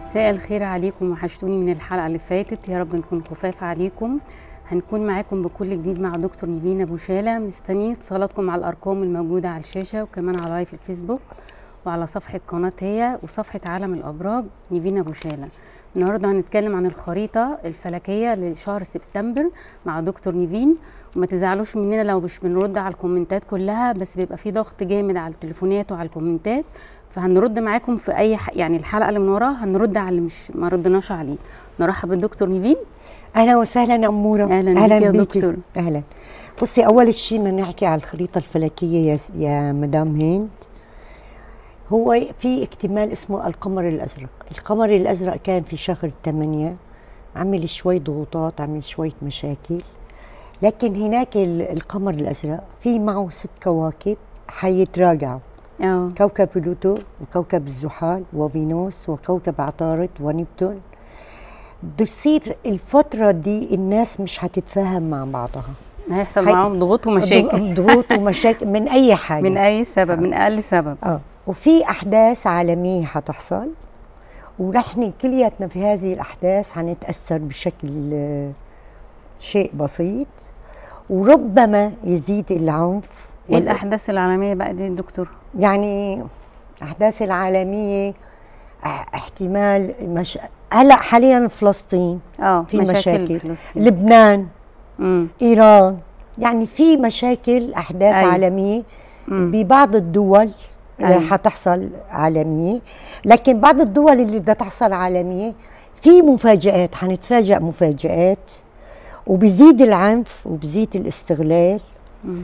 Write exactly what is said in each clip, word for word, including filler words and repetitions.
مساء الخير عليكم، وحشتوني من الحلقة اللي فاتت. يا رب نكون خفاف عليكم. هنكون معاكم بكل جديد مع دكتور نيفين أبو شالة. مستنيين اتصالاتكم على الأرقام الموجودة على الشاشة، وكمان على لايف الفيسبوك وعلى صفحة قناة هي وصفحة عالم الأبراج نيفين أبو شالة. النهارده هنتكلم عن الخريطة الفلكية لشهر سبتمبر مع دكتور نيفين. وما تزعلوش مننا لو مش بنرد على الكومنتات كلها، بس بيبقى في ضغط جامد على التليفونات وعلى الكومنتات، فهنرد معاكم في اي ح... يعني الحلقه اللي من وراها هنرد على اللي مش ما ردناش عليه. نرحب بالدكتور نيفين. اهلا وسهلا اموره. اهلا, أهلا بيك يا دكتور. اهلا. بصي، اول شيء بدنا نحكي على الخريطه الفلكيه يا يا مدام هند. هو في اكتمال اسمه القمر الازرق. القمر الازرق كان في شهر ثمانية، عمل شوي ضغوطات، عمل شويه مشاكل، لكن هناك القمر الازرق في معه ست كواكب حيتراجعوا. اه كوكب بلوتو وكوكب الزحل وفينوس وكوكب عطارد ونبتون. بده يصير الفترة دي الناس مش هتتفاهم مع بعضها، هيحصل هي... معاهم ضغوط ومشاكل ضغوط ومشاكل من أي حاجة، من أي سبب، آه. من أقل سبب. اه وفي أحداث عالمية هتحصل، ونحن كلياتنا في هذه الأحداث هنتأثر بشكل آه شيء بسيط، وربما يزيد العنف. ايه الأحداث العالمية بقى دي دكتور؟ يعني الأحداث العالمية احتمال مش... هلا حاليا فلسطين اه في مشاكل, مشاكل. فلسطين. لبنان، مم. ايران، يعني في مشاكل احداث أي. عالميه مم. ببعض الدول حتحصل عالميه، لكن بعض الدول اللي بدها تحصل عالميه في مفاجآت، حنتفاجئ مفاجآت، وبيزيد العنف وبيزيد الاستغلال. مم.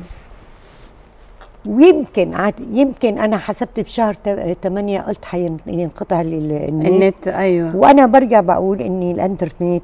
ويمكن عاد يمكن انا حسبت بشهر ثمانية قلت حينقطع النت. النت ايوه، وانا برجع بقول اني الانترنت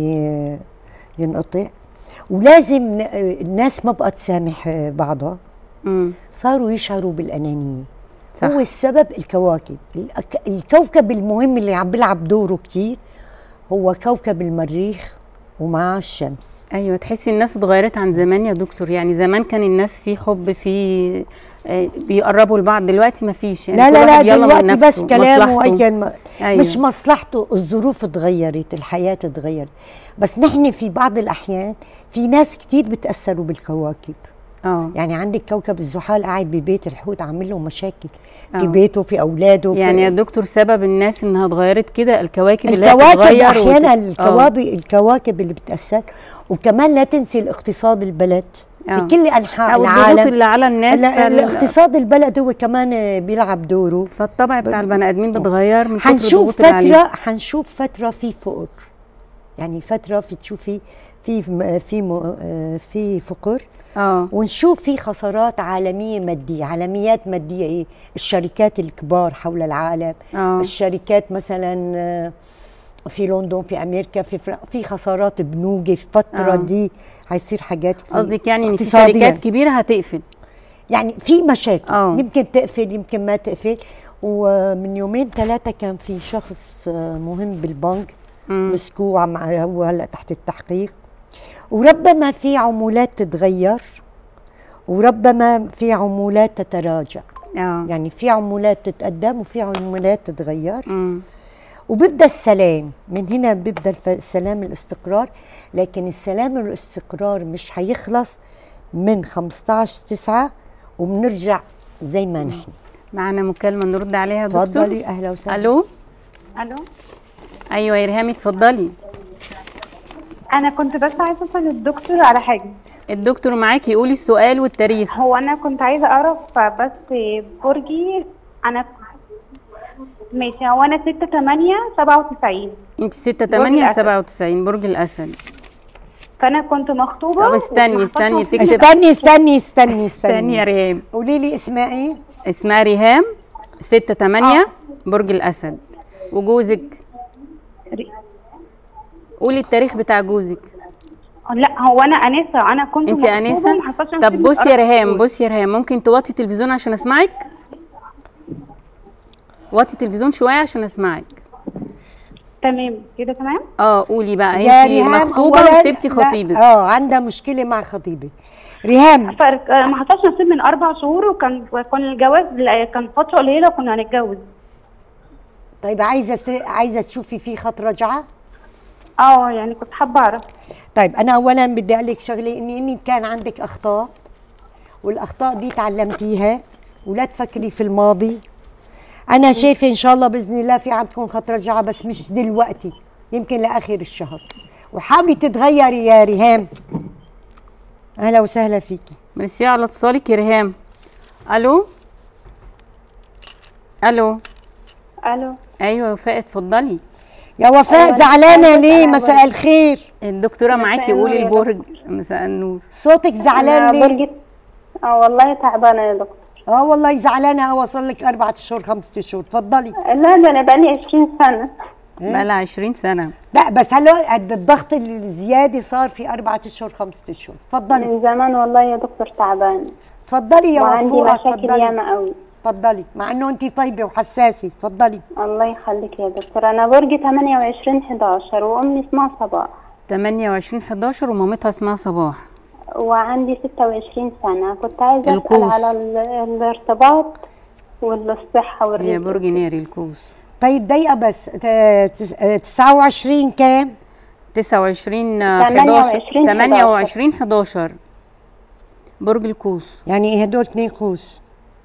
حينقطع، ولازم الناس ما بقى تسامح بعضها. امم صاروا يشعروا بالانانيه. صح. هو السبب الكواكب. الكوكب المهم اللي عم بيلعب دوره كتير هو كوكب المريخ ومعاه الشمس. ايوه، تحسي الناس اتغيرت عن زمان يا دكتور. يعني زمان كان الناس في حب، في بيقربوا لبعض، دلوقتي ما فيش. يعني لا لا لا دلوقتي بس كلام وكان أيوة. مش مصلحته، الظروف اتغيرت، الحياه اتغيرت، بس نحن في بعض الاحيان في ناس كتير بتاثروا بالكواكب. اه يعني عندك كوكب الزحل قاعد ببيت الحوت عامل له مشاكل في أوه. بيته، في اولاده. يعني في يا دكتور سبب الناس انها اتغيرت كده الكواكب, الكواكب اللي بتتغير احيانا وت... الكواكب الكواكب اللي بتاثر. وكمان لا تنسي الاقتصاد البلد أوه. في كل انحاء العالم، الضغوط اللي على الناس. الاقتصاد البلد هو كمان بيلعب دوره، فالطبع بتاع البني ادمين بيتغير من كتر الضغوط اللي عليهم. حنشوف فتره حنشوف فتره في فقر، يعني فتره في تشوفي في في في فقر. اه ونشوف في خسارات عالميه ماديه، عالميات ماديه. ايه الشركات الكبار حول العالم، أوه. الشركات مثلا في لندن، في امريكا، في فرق. في خسارات بنوجي في الفتره دي، هيصير حاجات. قصدك يعني ان في شركات كبيره هتقفل، يعني في مشاكل. أوه. يمكن تقفل يمكن ما تقفل. ومن يومين ثلاثه كان في شخص مهم بالبنك مسكوه، هو هلا تحت التحقيق. وربما في عمولات تتغير، وربما في عمولات تتراجع. أوه. يعني في عمولات تتقدم وفي عمولات تتغير. مم. وبيبدا السلام من هنا، بيبدا السلام الاستقرار، لكن السلام والاستقرار مش هيخلص من خمسطعش تسعة وبنرجع زي ما نحن. معنا مكالمه نرد عليها دكتور. اتفضلي. اهلا وسهلا. الو. الو. ايوه يا ريهام اتفضلي. انا كنت بس عايزه اسال الدكتور على حاجه. الدكتور معاكي، قولي السؤال والتاريخ. هو انا كنت عايزه اعرف بس برجي. انا ماشي. هو انا ستة تمانية سبعة وتسعين. انت ستة تمانية سبعة وتسعين برج الاسد. فانا كنت مخطوبه. طب استني استني تكتب. استني استني استني استني يا ريهام. قولي لي اسمها ايه؟ اسمها ريهام، ستة تمانية برج الاسد. وجوزك؟ قولي التاريخ بتاع جوزك. لا هو انا انسه. انا كنت انت انسه. طب بصي يا ريهام، بصي يا ريهام، ممكن توطي التلفزيون عشان اسمعك؟ وطي التلفزيون شويه عشان اسمعك. تمام كده تمام. اه قولي بقى، انت مخطوبه وسبتي خطيبك. اه عندها مشكله مع خطيبك. ريهام ما حصلش نصيب من اربع شهور، وكان كان الجواز كان فتره قليله كنا هنتجوز. طيب عايزه س... عايزه تشوفي في خط رجعه؟ اه يعني كنت حابه اعرف. طيب انا اولا بدي اقول لك شغله، اني اني كان عندك اخطاء، والاخطاء دي تعلمتيها، ولا تفكري في الماضي. انا شايفه ان شاء الله باذن الله في عندكم خط رجعه، بس مش دلوقتي، يمكن لاخر الشهر. وحاولي تتغيري يا ريهام. اهلا وسهلا فيكي. ميرسي على اتصالك يا ريهام. الو الو الو. ايوه وفاء اتفضلي. يا وفاء أيوة زعلانه ليه؟ مساء الخير. الدكتوره معاكي، قولي البرج. مساء النور. صوتك زعلان ليه؟ برج. اه والله تعبانه يا دكتور. اه والله زعلانه، اوصل لك اربعة اشهر خمسة اشهر. اتفضلي. لا ده انا بقالي عشرين سنه. بقالها عشرين سنه. لا بس هل قد الضغط الزياده صار في اربعة اشهر خمسة اشهر؟ اتفضلي. من زمان والله يا دكتور تعبانه. اتفضلي يا وعندي وفوقه. مشاكل اتفضلي ياما قوي. اتفضلي، مع انه انت طيبه وحساسه. اتفضلي. الله يخليك يا دكتور. انا برج ثمانية وعشرين حداشر وامي اسمها صباح. ثمانية وعشرين حداشر ومامتها اسمها صباح. وعندي ستة وعشرين سنه. كنت عايزه القوس. اسال على ال- الارتباط والصحه والرزق. هي برج ناري القوس. طيب دقيقه بس، تسعة وعشرين كام؟ تسعة وعشرين ثمانية حداشر وعشرين ثمانية وعشرين حداشر برج القوس. يعني ايه هدول اتنين قوس؟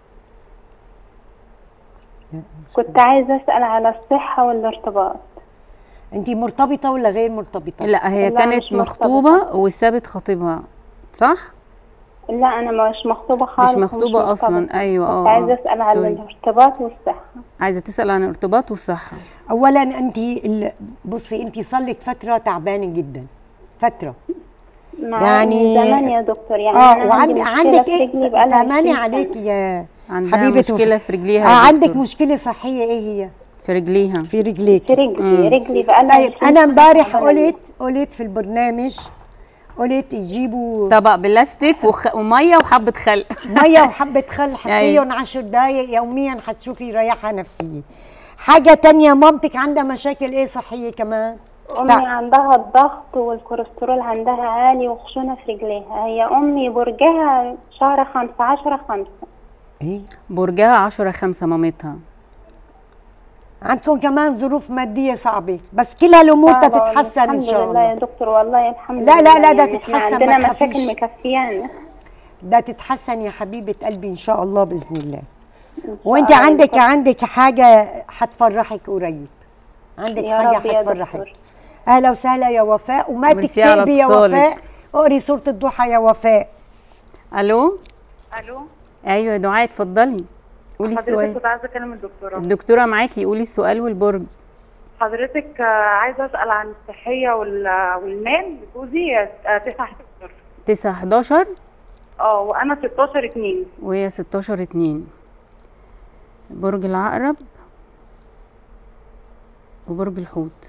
كنت عايزه اسال على الصحه والارتباط. انت مرتبطه ولا غير مرتبطه؟ لا هي لا، كانت مش مخطوبه مرتبطة. وسابت خطيبها، صح؟ لا انا مش مخطوبه خالص. مش مخطوبه ومش اصلا. مرتبطة. ايوه اه كنت عايزه اسال على سوري. الارتباط والصحه. عايزه تسال عن الارتباط والصحه. اولا انت ال- بصي، انت صار لك فتره تعبانه جدا، فتره مع يعني- من زمان يا دكتور. يعني اه أنا عندي وعندك مشكلة عندك في ايه؟ رجلي بقالها فهماني عشرين عليك سنة. يا عندها حبيبه مشكله وف- في رجليها آه يا عندك دكتور. مشكله صحيه، ايه هي؟ في رجليها. في رجليك. في رجلي مم. رجلي بقالها طيب عشرين انا سنة امبارح تعبانة. قلت قلت في البرنامج، قلت يجيبوا طبق بلاستيك وخ... وميه وحبه خل. ميه وحبه خل، حطيهم عشر دقايق يوميا، حتشوفي ريحه نفسيه. حاجه تانية، مامتك عندها مشاكل ايه صحيه كمان؟ امي تع- عندها الضغط والكوليسترول عندها عالي وخشونه في رجليها. هي امي برجها شهر خمسة عشرة خمسة. ايه؟ برجها عشرة خمسة مامتها. عندكم كمان ظروف ماديه صعبه، بس كل هالامور صعبة تتحسن ان شاء الحمد لله يا الله. دكتور. والله الحمد لا لله. لا لا، ده يعني إحنا تتحسن، عندنا ما تخافيش. مشاكل مكفيانا. ده تتحسن يا حبيبه قلبي ان شاء الله باذن الله. إن شاء وانت الله يا عندك دكتور. عندك حاجه حتفرحك قريب، عندك يا حاجه رب يا حتفرحك. دكتور. اهلا وسهلا يا وفاء، وما ميرسي على تكتئبي يا اتصالك. وفاء، اقري سوره الضحى يا وفاء. الو الو. ايوه يا دعاء اتفضلي قولي حضرتك السؤال. كنت عايزه اكلم الدكتوره. الدكتوره معاكي، قولي السؤال والبرج. حضرتك آه، عايزه اسال عن الصحيه وال- والمال. جوزي آه، تسعة حداشر. تسعة حداشر اه وانا ستاشر اتنين. وهي ستاشر اتنين. برج العقرب وبرج الحوت.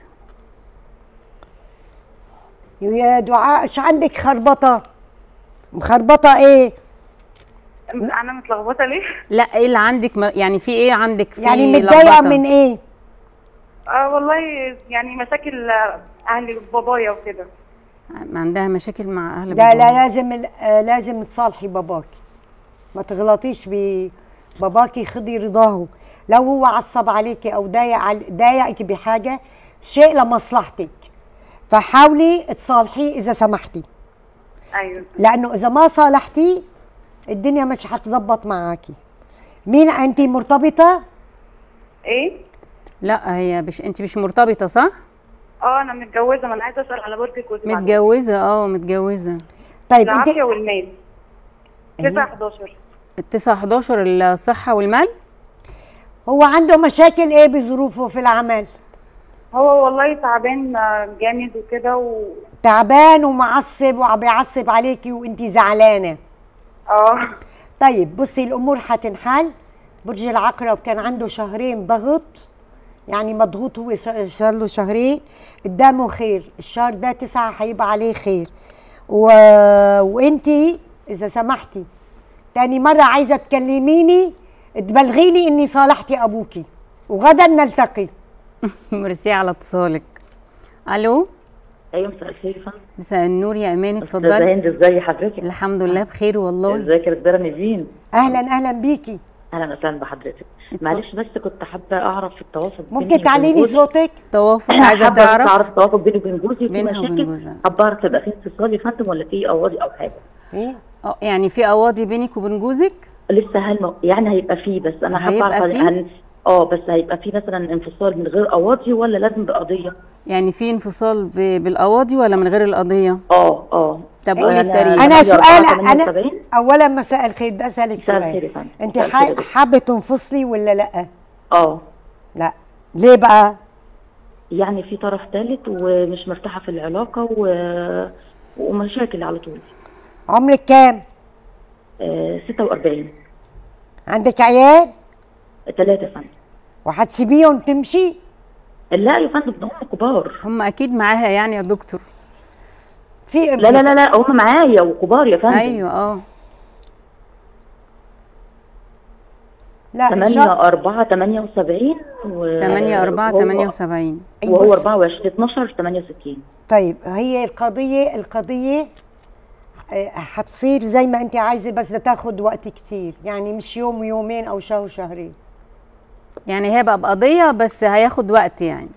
يا دعاء ايش عندك خربطه؟ مخربطه ايه؟ انا متلخبطه ليه؟ لا ايه اللي عندك م... يعني في ايه عندك؟ في يعني متضايقه لخبطة. من ايه؟ اه والله يعني مشاكل آه، اهل بابايا وكده. عندها مشاكل مع اهل لا باباها. لا، لازم آه، لازم تصالحي باباكي، ما تغلطيش بباباكي، خدي رضاه. لو هو عصب عليكي او ضايق عل- ضايقك بحاجه، شيء لمصلحتك، فحاولي تصالحيه اذا سمحتي، ايوه. لانه اذا ما صالحتي الدنيا مش هتظبط معاكي. مين انت مرتبطه؟ ايه؟ لا هي مش، انت مش مرتبطه صح؟ اه انا متجوزه. ما انا عايزه اسال على برج جوزي. بعد متجوزه اه متجوزه. طيب انت العافيه والمال. إيه؟ تسعة حداشر. التسعة حداشر الصحه والمال. هو عنده مشاكل ايه بظروفه في العمل؟ هو والله تعبان آه، جامد وكده و تعبان ومعصب وعم بيعصب عليكي وانت زعلانه. اه. طيب بصي الامور حتنحل. برج العقرب كان عنده شهرين ضغط، يعني مضغوط هو، صار له شهرين، قدامه خير. الشهر ده تسعة حيبقى عليه خير. و... وانتي اذا سمحتي تاني مرة عايزة تكلميني تبلغيني اني صالحتي ابوكي، وغدا نلتقي. ميرسي على اتصالك. الو. ايوه مساء الخير يا فندم. مساء النور يا امان، استاذه اتفضلي. هند ازي حضرتك؟ الحمد لله بخير والله. ازيك يا دكتوره نيفين؟ اهلا اهلا بيكي. اهلا وسهلا بحضرتك. معلش بس كنت حابه اعرف التوافق ممكن تعلي لي صوتك؟ توافق عايزه تعرف اعرف التوافق بيني وبين جوزي في بينها وبين مشاكل. جوزها. حابه اعرف تبقى في انفصال يا فندم ولا في قواضي او حاجه؟ ايه؟ اه يعني في قواضي بينك وبين جوزك؟ لسه هل يعني هيبقى فيه، بس انا حابه هيبقى اعرف فيه؟ هن... اه بس هيبقى فيه مثلا انفصال من غير قواضي ولا لازم بقضيه؟ يعني في انفصال ب... بالقواضي ولا من غير القضيه؟ اه اه طب قولي التاريخ. انا سؤال، انا سبعين. اولا مساء الخير، بدي اسالك سؤال، انت حابه تنفصلي ولا لا؟ اه لا، ليه بقى؟ يعني في طرف ثالث ومش مرتاحه في العلاقه و... ومشاكل على طول. عمرك كام؟ آه ستة وأربعين. عندك عيال؟ ثلاثة فندم. وهتسيبيهم تمشي؟ لا يا فندم هم كبار. هم اكيد معاها يعني يا دكتور. في لا لا لا لا هم معايا وكبار يا فندم. ايوه اه. لا ثمانية أربعة ثمانية وسبعين و ثمانية أربعة ثمانية وسبعين وهو أربعة وعشرين اتناشر ثمانية وستين. طيب هي القضية القضية هتصير زي ما انت عايزة، بس تاخد وقت كتير، يعني مش يوم ويومين او شهر شهرين. يعني هي بقى بقضية بس هياخد وقت يعني.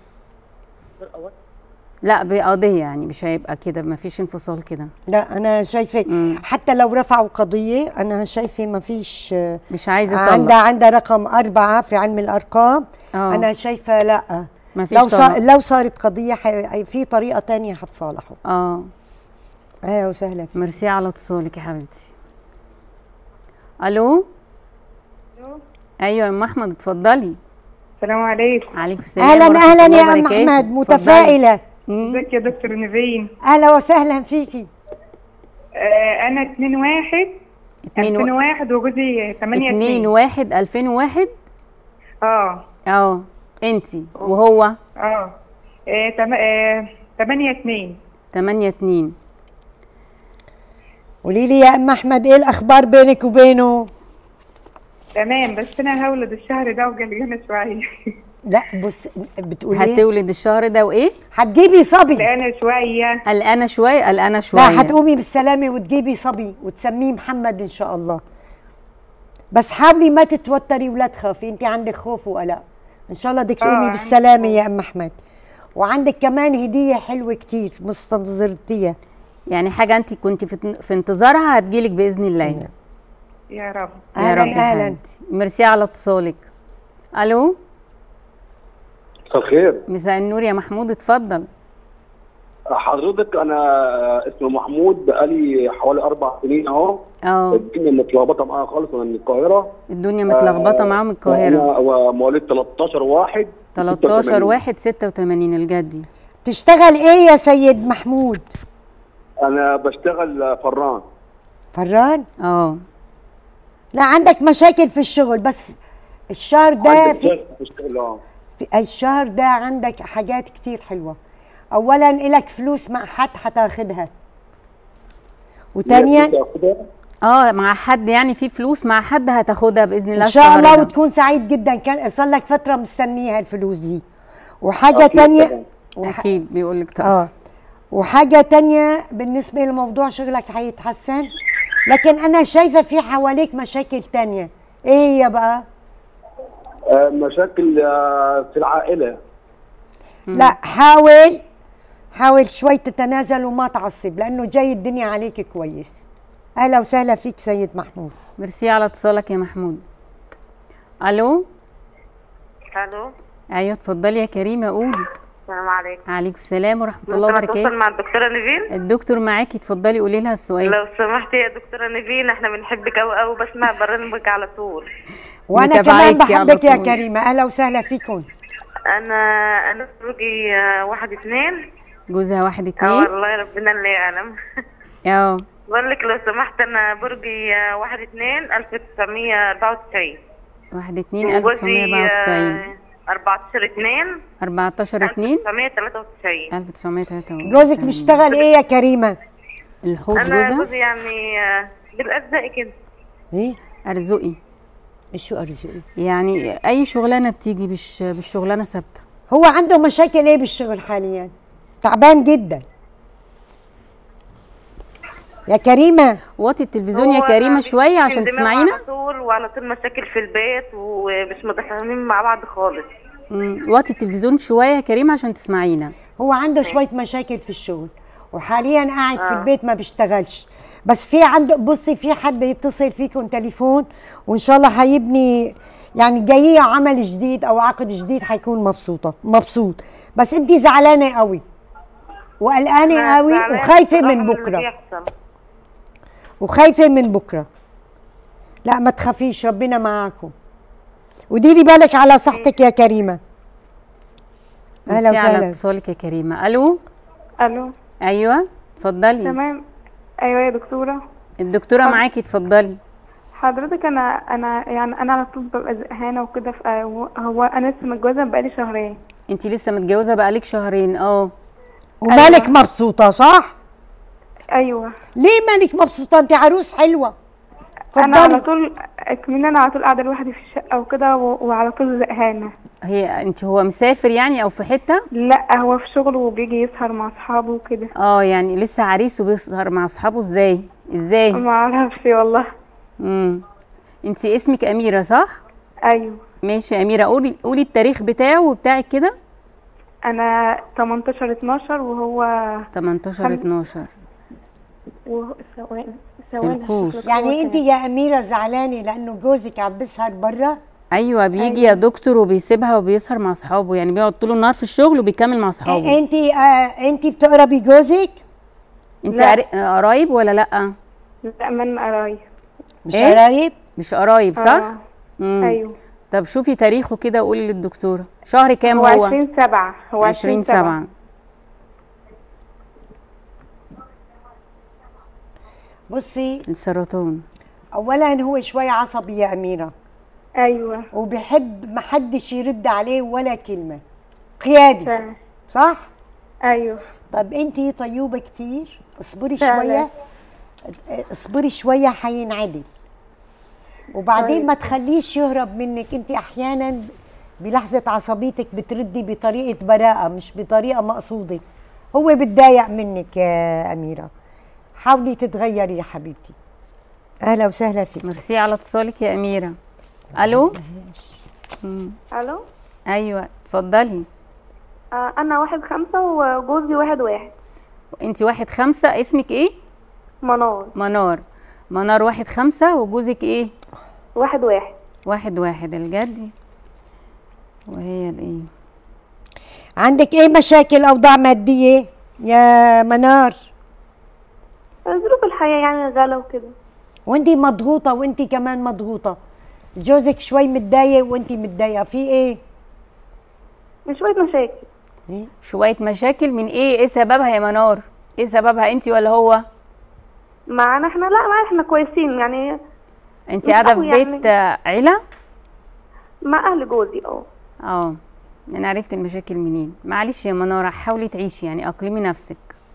لا بقضية يعني مش هيبقى كده، ما فيش انفصال كده. لا انا شايفه مم. حتى لو رفعوا قضية انا شايفه ما فيش، مش عايزة طلق. عندها عندها رقم أربعة في علم الأرقام. أوه. أنا شايفة لا، ما فيش لو صار لو صارت قضية حي... في طريقة تانية هتصالحوا. اه اهلا وسهلا فيك. ميرسي على اتصالك يا حبيبتي. الو. الو ايوه يا ام احمد اتفضلي. السلام عليكم. عليكم السلام. اهلا اهلا يا ام احمد، متفائلة. ازيك يا دكتور نيفين؟ اهلا وسهلا فيكي. آه انا اتنين واحد ألفين وواحد وجوزي تمانية اتنين. اتنين واحد ألفين وواحد. اه اه انتي وهو؟ اه آه، تم... آه، تمانية اتنين. تمانية اتنين. قولي لي يا ام احمد ايه الاخبار بينك وبينه؟ تمام، بس انا هولد الشهر ده وقلقانه شويه. لا بص بتقولي هتولد الشهر ده وايه؟ هتجيبي صبي. قلقانه شويه. قلقانه شويه قلقانه شويه. لا هتقومي بالسلامه وتجيبي صبي وتسميه محمد ان شاء الله. بس حاولي ما تتوتري ولا تخافي، انت عندك خوف وقلق. ان شاء الله بدك تقومي بالسلامه يا ام احمد. وعندك كمان هديه حلوه كتير مستنظرتيها، يعني حاجه انت كنت في انتظارها هتجيلك باذن الله. يا رب يا رب. اهلا. ميرسي على اتصالك. الو. مساء الخير. مساء النور يا محمود، اتفضل. حضرتك انا اسمي محمود، بقالي حوالي اربع سنين اهو. اه الدنيا متلخبطه معايا خالص، انا من القاهره. الدنيا متلخبطه معاهم من القاهره. انا مواليد تلتاشر واحد تلتاشر واحد ستة وتمانين الجدي. تشتغل ايه يا سيد محمود؟ انا بشتغل فران. فران؟ اه. لا عندك مشاكل في الشغل، بس الشهر ده في في الشهر ده عندك حاجات كتير حلوه. اولا الك فلوس مع حد هتاخدها، وثانيا اه مع حد، يعني في فلوس مع حد هتاخدها باذن الله ان شاء الله، وتكون سعيد جدا. كان صار لك فتره مستنيها الفلوس دي. وحاجه ثانيه وح... اكيد بيقول لك طبعا. اه وحاجه ثانيه بالنسبه لموضوع شغلك هيتحسن، لكن انا شايفه في حواليك مشاكل ثانيه. ايه هي بقى؟ آه مشاكل آه في العائله. لا حاول حاول شوي تتنازل وما تعصب، لانه جاي الدنيا عليك كويس. اهلا وسهلا فيك سيد محمود. ميرسي على اتصالك يا محمود. الو. الو. ايوه اتفضلي يا كريمه قولي. السلام عليكم. وعليكم السلام ورحمه الله وبركاته. ممكن مع الدكتوره نيفين؟ الدكتور معاكي، اتفضلي قولي لها السؤال. لو سمحتي يا دكتوره نيفين، احنا بنحبك قوي قوي، بسمع برنامجك على طول. وانا كمان بحبك يا كريمه. اهلا وسهلا فيكم. انا انا زوجي واحد اتنين. جوزها واحد اتنين؟ اه والله ربنا اللي يعلم. اه بقول لك لو سمحت، انا برجي واحد اتنين ألف وتسعمية أربعة وتسعين. واحد اتنين ألف وتسعمية أربعة وتسعين. أربعتاشر اتنين أربعتاشر اتنين ألف وتسعمية تلاتة وتسعين. ألف وتسعمية تلاتة وتسعين. جوزك بيشتغل ايه يا كريمه؟ الحوض جوزها؟ انا جوزي يعني بالارزاق كده. ايه؟ ارزقي. شو ارزقي؟ يعني اي شغلانه بتيجي بالش... بالشغلانه ثابته. هو عنده مشاكل ايه بالشغل حاليا؟ تعبان جدا. يا كريمه وطي التلفزيون يا كريمه شويه عشان تسمعينا. على طول وعلى طول مشاكل في البيت ومش متفاهمين مع بعض خالص. امم وطي التلفزيون شويه يا كريمه عشان تسمعينا. هو عنده شويه مشاكل في الشغل وحاليا قاعد آه. في البيت ما بيشتغلش، بس في عنده بصي في حد يتصل فيكم تليفون وان شاء الله هيبني يعني جايه عمل جديد او عقد جديد، حيكون مبسوطه مبسوط. بس انت زعلانه قوي وقلقانه قوي وخايفه من بكره وخايفه من بكره. لا ما تخافيش، ربنا معاكم وديري بالك على صحتك يا كريمه. اهلا وسهلا على اتصالك يا كريمه. الو الو ايوه اتفضلي. تمام. ايوه يا دكتوره. الدكتوره معاكي اتفضلي. حضرتك انا انا يعني انا على طول ببقى زهقانه وكده. هو انا لسه متجوزه بقالي شهرين. انت لسه متجوزه بقالك شهرين؟ اه. ومالك أيوة. مبسوطه صح؟ ايوه. ليه مالك مبسوطه؟ انت عروس حلوه. فضلي. انا على طول كمان انا على طول قاعده لوحدي في الشقه وكده وعلى طول زهقانه. هي انت هو مسافر يعني او في حته؟ لا هو في شغله وبيجي يسهر مع اصحابه وكده. اه يعني لسه عريس وبيسهر مع اصحابه ازاي؟ ازاي؟ ما اعرفش والله. امم انت اسمك اميره صح؟ ايوه. ماشي يا اميره، قولي قولي التاريخ بتاعه وبتاعك كده. انا تمنتاشر اتناشر وهو تمنتاشر اتناشر. وهو ثواني ثواني يعني انت يا اميره زعلانه لانه جوزك عم بيسهر برا؟ ايوه بيجي أيوة. يا دكتور وبيسيبها وبيسهر مع اصحابه، يعني بيقعد طول النهار في الشغل وبيكمل مع اصحابه. انت آه انت بتقربي جوزك؟ انت قرايب ولا لا؟ لا من قرايب. مش قرايب؟ إيه؟ مش قرايب صح؟ آه. مم. ايوه. طب شوفي تاريخه كده وقولي للدكتوره. شهر كام هو؟ هو عشرين سبعة. هو عشرين سبعة. بصي السرطان اولا هو شوي عصبي يا اميره. ايوه. وبحب ما حدش يرد عليه ولا كلمه، قيادي فعلا. صح؟ ايوه. طب انتي طيوبه كتير، اصبري فعلا. شويه اصبري شويه حينعدل وبعدين طيب. ما تخليش يهرب منك. انت احيانا بلحظه عصبيتك بتردي بطريقه براءه مش بطريقه مقصوده، هو بتضايق منك يا اميره. حاولي تتغيري يا حبيبتي. اهلا وسهلا فيك. ميرسي على اتصالك يا اميره. الو. الو. ايوه اتفضلي. آه انا واحد خمسة وجوزي واحد واحد. انت واحد خمسة، اسمك ايه؟ منار. منار. منار واحد خمسة وجوزك ايه؟ واحد واحد. واحد واحد الجدي. وهي الايه؟ عندك ايه مشاكل اوضاع ماديه يا منار؟ ظروف الحياه يعني غلا وكده. وانتي مضغوطه وانتي كمان مضغوطه. جوزك شوي متضايق وانتي متضايقه، في ايه؟ من شويه مشاكل. إيه؟ شويه مشاكل من ايه؟ ايه سببها يا منار؟ ايه سببها انتي ولا هو؟ معانا احنا لا معانا احنا كويسين يعني. انتي قاعده في بيت يعني عيله؟ مع اهل جوزي اه. اه انا عرفت المشاكل منين. معلش يا مناره حاولي تعيشي يعني اقلمي نفسك.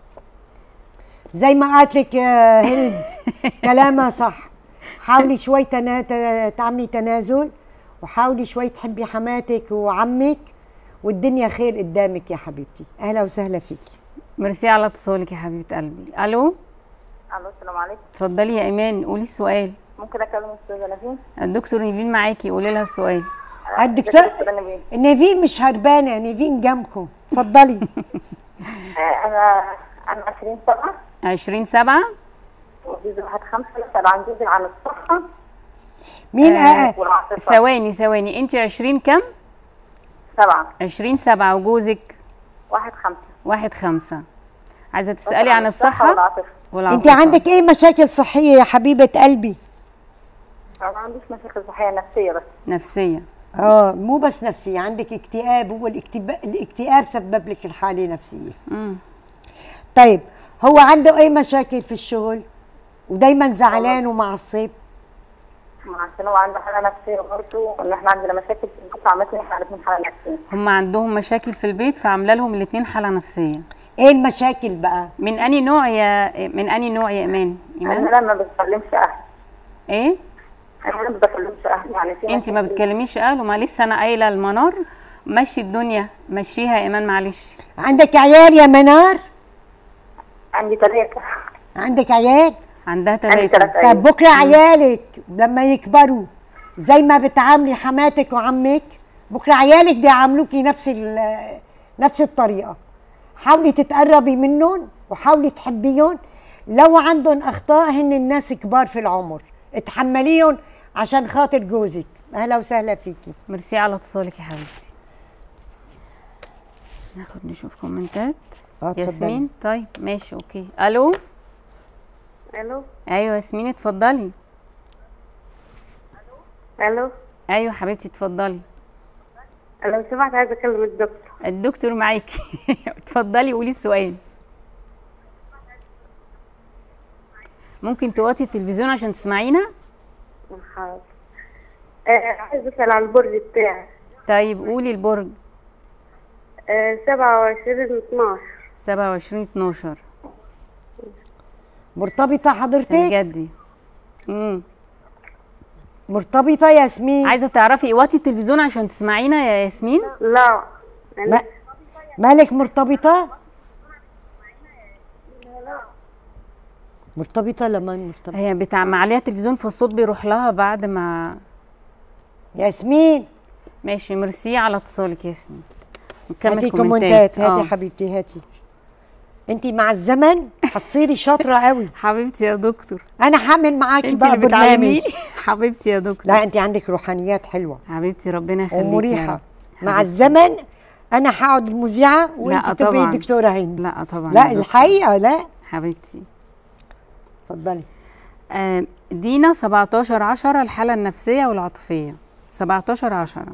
زي ما قالت لك هند كلامها صح. حاولي شوي تنا... تعملي تنازل وحاولي شوي تحبي حماتك وعمك والدنيا خير قدامك يا حبيبتي. اهلا وسهلا فيكي. ميرسي على اتصالك يا حبيبه قلبي. الو. الو السلام عليكم. اتفضلي يا ايمان قولي السؤال. ممكن اكلم الاستاذه نيفين؟ الدكتور نيفين معاكي، قولي لها السؤال. الدكتور نيفين مش هربانه، نيفين جنبكم. اتفضلي. انا انا عشرين سبعة. عشرين سبعة. وجوزي واحد خمسة. اسال عن جوزي عن الصحه. مين؟ اه ثواني ثواني انت عشرين كم؟ سبعة. عشرين سبعة وجوزك؟ واحد خمسة. واحد خمسة. عايزه تسالي عن الصحه والعاطفه. والعاطفه. انت عندك ايه مشاكل صحيه يا حبيبه قلبي؟ انا ما عنديش مشاكل صحيه، نفسيه بس. نفسيه. اه مو بس نفسيه، عندك اكتئاب. هو الاكتئاب الاكتئاب سبب لك الحاله نفسيه. امم طيب هو عنده اي مشاكل في الشغل ودايما زعلان ومعصب؟ عشان هو عنده حاله نفسيه برضه، ان احنا عندنا مشاكل في البيت فعملت احنا الاثنين حاله نفسيه. هم عندهم مشاكل في البيت فعامله لهم الاثنين حاله نفسيه. ايه المشاكل بقى؟ من اني نوع يا من اني نوع يا ايمان؟ ايمان انا ما بتكلمش اهلي. ايه؟ انا ما بكلمش اهلي يعني في انت ما بتكلميش اهله؟ ما لسه انا قايله المنار مشي الدنيا، مشيها يا ايمان معلش. عندك عيال يا منار؟ عندي ثلاثه. عندك عيال؟ عندها عندي ثلاثه. ثلاث طب بكره عيالك لما يكبروا زي ما بتعاملي حماتك وعمك، بكره عيالك دي يعاملوكي نفس نفس الطريقه. حاولي تتقربي منهم وحاولي تحبيهم، لو عندهم اخطاء هن الناس كبار في العمر، اتحمليهم عشان خاطر جوزك. اهلا وسهلا فيكي. ميرسي على اتصالك يا حبيبتي. ناخد نشوف كومنتات. اه ياسمين. طيب ماشي اوكي. الو. الو. ايوه ياسمين اتفضلي. الو. ايوه حبيبتي اتفضلي. لو سمحت عايزه اكلم الدكتور. الدكتور معاكي. اتفضلي قولي السؤال. ممكن توطي التلفزيون عشان تسمعينا؟ حاضر. آه عايزه اسال على البرج بتاعي. طيب قولي البرج. آه سبعة وعشرين اتناشر. سبعة وعشرين اتناشر. مرتبطه حضرتك؟ الجدي. امم مرتبطه ياسمين؟ عايزه تعرفي وطي التلفزيون عشان تسمعينا يا ياسمين؟ لا. ما مالك مرتبطه؟ مرتبطه لما مرتبطه؟ هي بتاع عليها تلفزيون فالصوت بيروح لها بعد ما. ياسمين ماشي ميرسي على اتصالك يا ياسمين. نكمل هاتي كومنتات. كومنتات. هاتي حبيبتي هاتي. انت مع الزمن هتصيري شاطره قوي. حبيبتي يا دكتور. انا هعمل معاكي انت بقى اللي بتعلميني. برنامج. حبيبتي يا دكتور. لا انت عندك روحانيات حلوه حبيبتي ربنا يخليكي ومريحه. مع الزمن انا هقعد المذيعه وانت تبقي دكتوره هند. لا طبعا. لا الحقيقه لا. حبيبتي اتفضلي. آه دينا سبعتاشر عشرة الحاله النفسيه والعاطفيه. سبعتاشر عشرة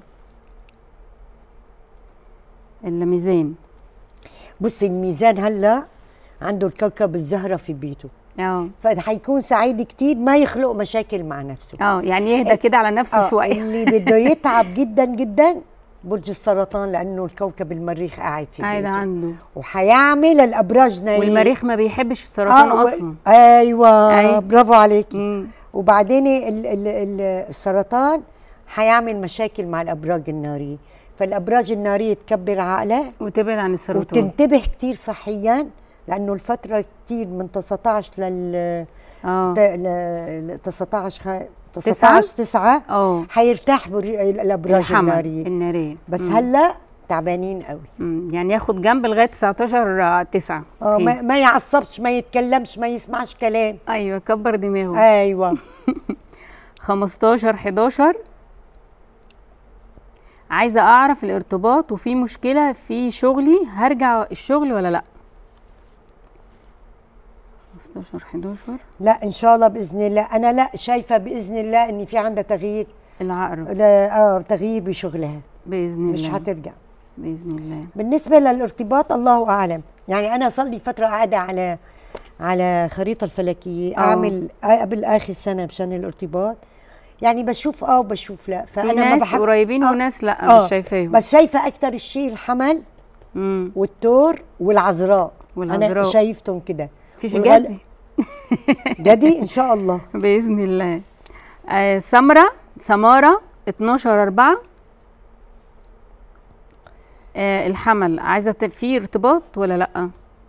الميزان. بصي الميزان هلا عنده الكوكب الزهره في بيته، اه فهيكون سعيد كتير، ما يخلق مشاكل مع نفسه. اه يعني يهدى كده على نفسه شويه. اللي بده يتعب جدا جدا برج السرطان، لانه الكوكب المريخ قاعد في قاعد بيته عنده، وحيعمل الابراج نايم. والمريخ ما بيحبش السرطان آه اصلا. ايوه, أيوة. برافو عليكي. مم. وبعدين ال ال ال السرطان حيعمل مشاكل مع الابراج الناريه، فالابراج الناريه تكبر عقلها وتبعد عن السرطان وتنتبه كتير صحيا، لانه الفتره كتير من تسعتاشر لل اه ل تسعتاشر تسعتاشر تسعة اه حيرتاح الابراج الناريه الناريه بس مم. هلا تعبانين قوي. مم. يعني ياخد جنب لغايه تسعتاشر تسعة. اه ما, ما يعصبش، ما يتكلمش، ما يسمعش كلام. ايوه كبر دماغه. ايوه. خمستاشر حداشر عايزه اعرف الارتباط وفي مشكله في شغلي، هرجع الشغل ولا لا؟ خمستاشر حداشر لا ان شاء الله باذن الله. انا لا شايفه باذن الله ان في عندها تغيير. العقرب. لا اه تغيير بشغلها باذن الله، مش هترجع باذن الله. بالنسبه للارتباط الله اعلم. يعني انا صار لي فتره قاعده على على خريطه الفلكيه أوه. اعمل قبل اخر سنه مشان الارتباط، يعني بشوف اه وبشوف لا. فانا في ناس ما بحب... قريبين آه. وناس لا آه. مش شايفاهم، بس شايفه اكتر الشيء الحمل مم. والثور والعذراء. والعذراء انا شايفتهم كده. فيش جدي. جدي ان شاء الله باذن الله. آه سمره سماره اتناشر أربعة آه الحمل عايزه في ارتباط ولا لا؟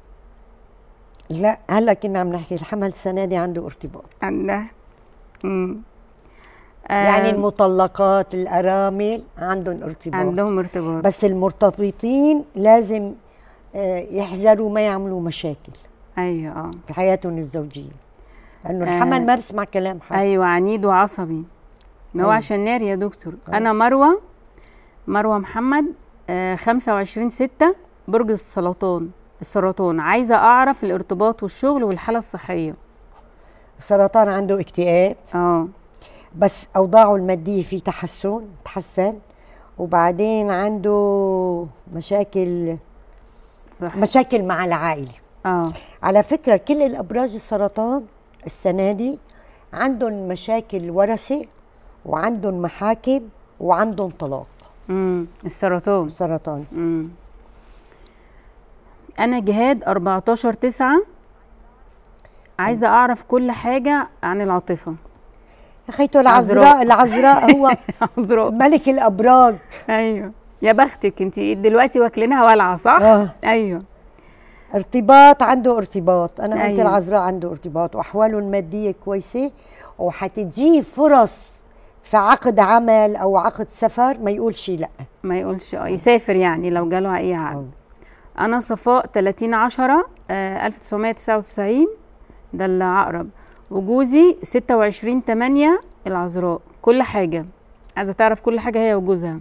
لا هلا كنا عم نحكي الحمل السنه دي عنده ارتباط. عنده امم آه يعني المطلقات الارامل عندهم ارتباط، عندهم ارتباط، بس المرتبطين لازم آه يحذروا ما يعملوا مشاكل. ايوه اه في حياتهم الزوجيه، لانه الحمل آه ما بسمع كلام حد. ايوه عنيد وعصبي، ما هو أيوة. عشان نار يا دكتور. أيوة. انا مروه مروه محمد آه خمسة وعشرين ستة برج السرطان. السرطان عايزه اعرف الارتباط والشغل والحاله الصحيه. السرطان عنده اكتئاب اه بس اوضاعه الماديه في تحسن تحسن، وبعدين عنده مشاكل صح. مشاكل مع العائله. اه على فكره كل الابراج السرطان السنه دي عندهم مشاكل ورثه وعندهم محاكم وعندهم طلاق. امم السرطان السرطان امم انا جهاد أربعتاشر تسعة عايزه اعرف كل حاجه عن العاطفه. يا خيتو العذراء. العذراء هو عذراء ملك الابراج. ايوه يا بختك انت دلوقتي واكلينها ولعه صح؟ آه. ايوه ارتباط، عنده ارتباط. انا قلت أيوة. العذراء عنده ارتباط واحواله الماديه كويسه، وحتجيه فرص في عقد عمل او عقد سفر ما يقولش لا. ما يقولش اه يسافر يعني لو جاله اي عقد. انا صفاء ثلاثين عشرة ألف وتسعمية وتسعة وتسعين ده العقرب، وجوزي ستة وعشرين ثمانية العذراء. كل حاجه عايزه تعرف كل حاجه هي وجوزها.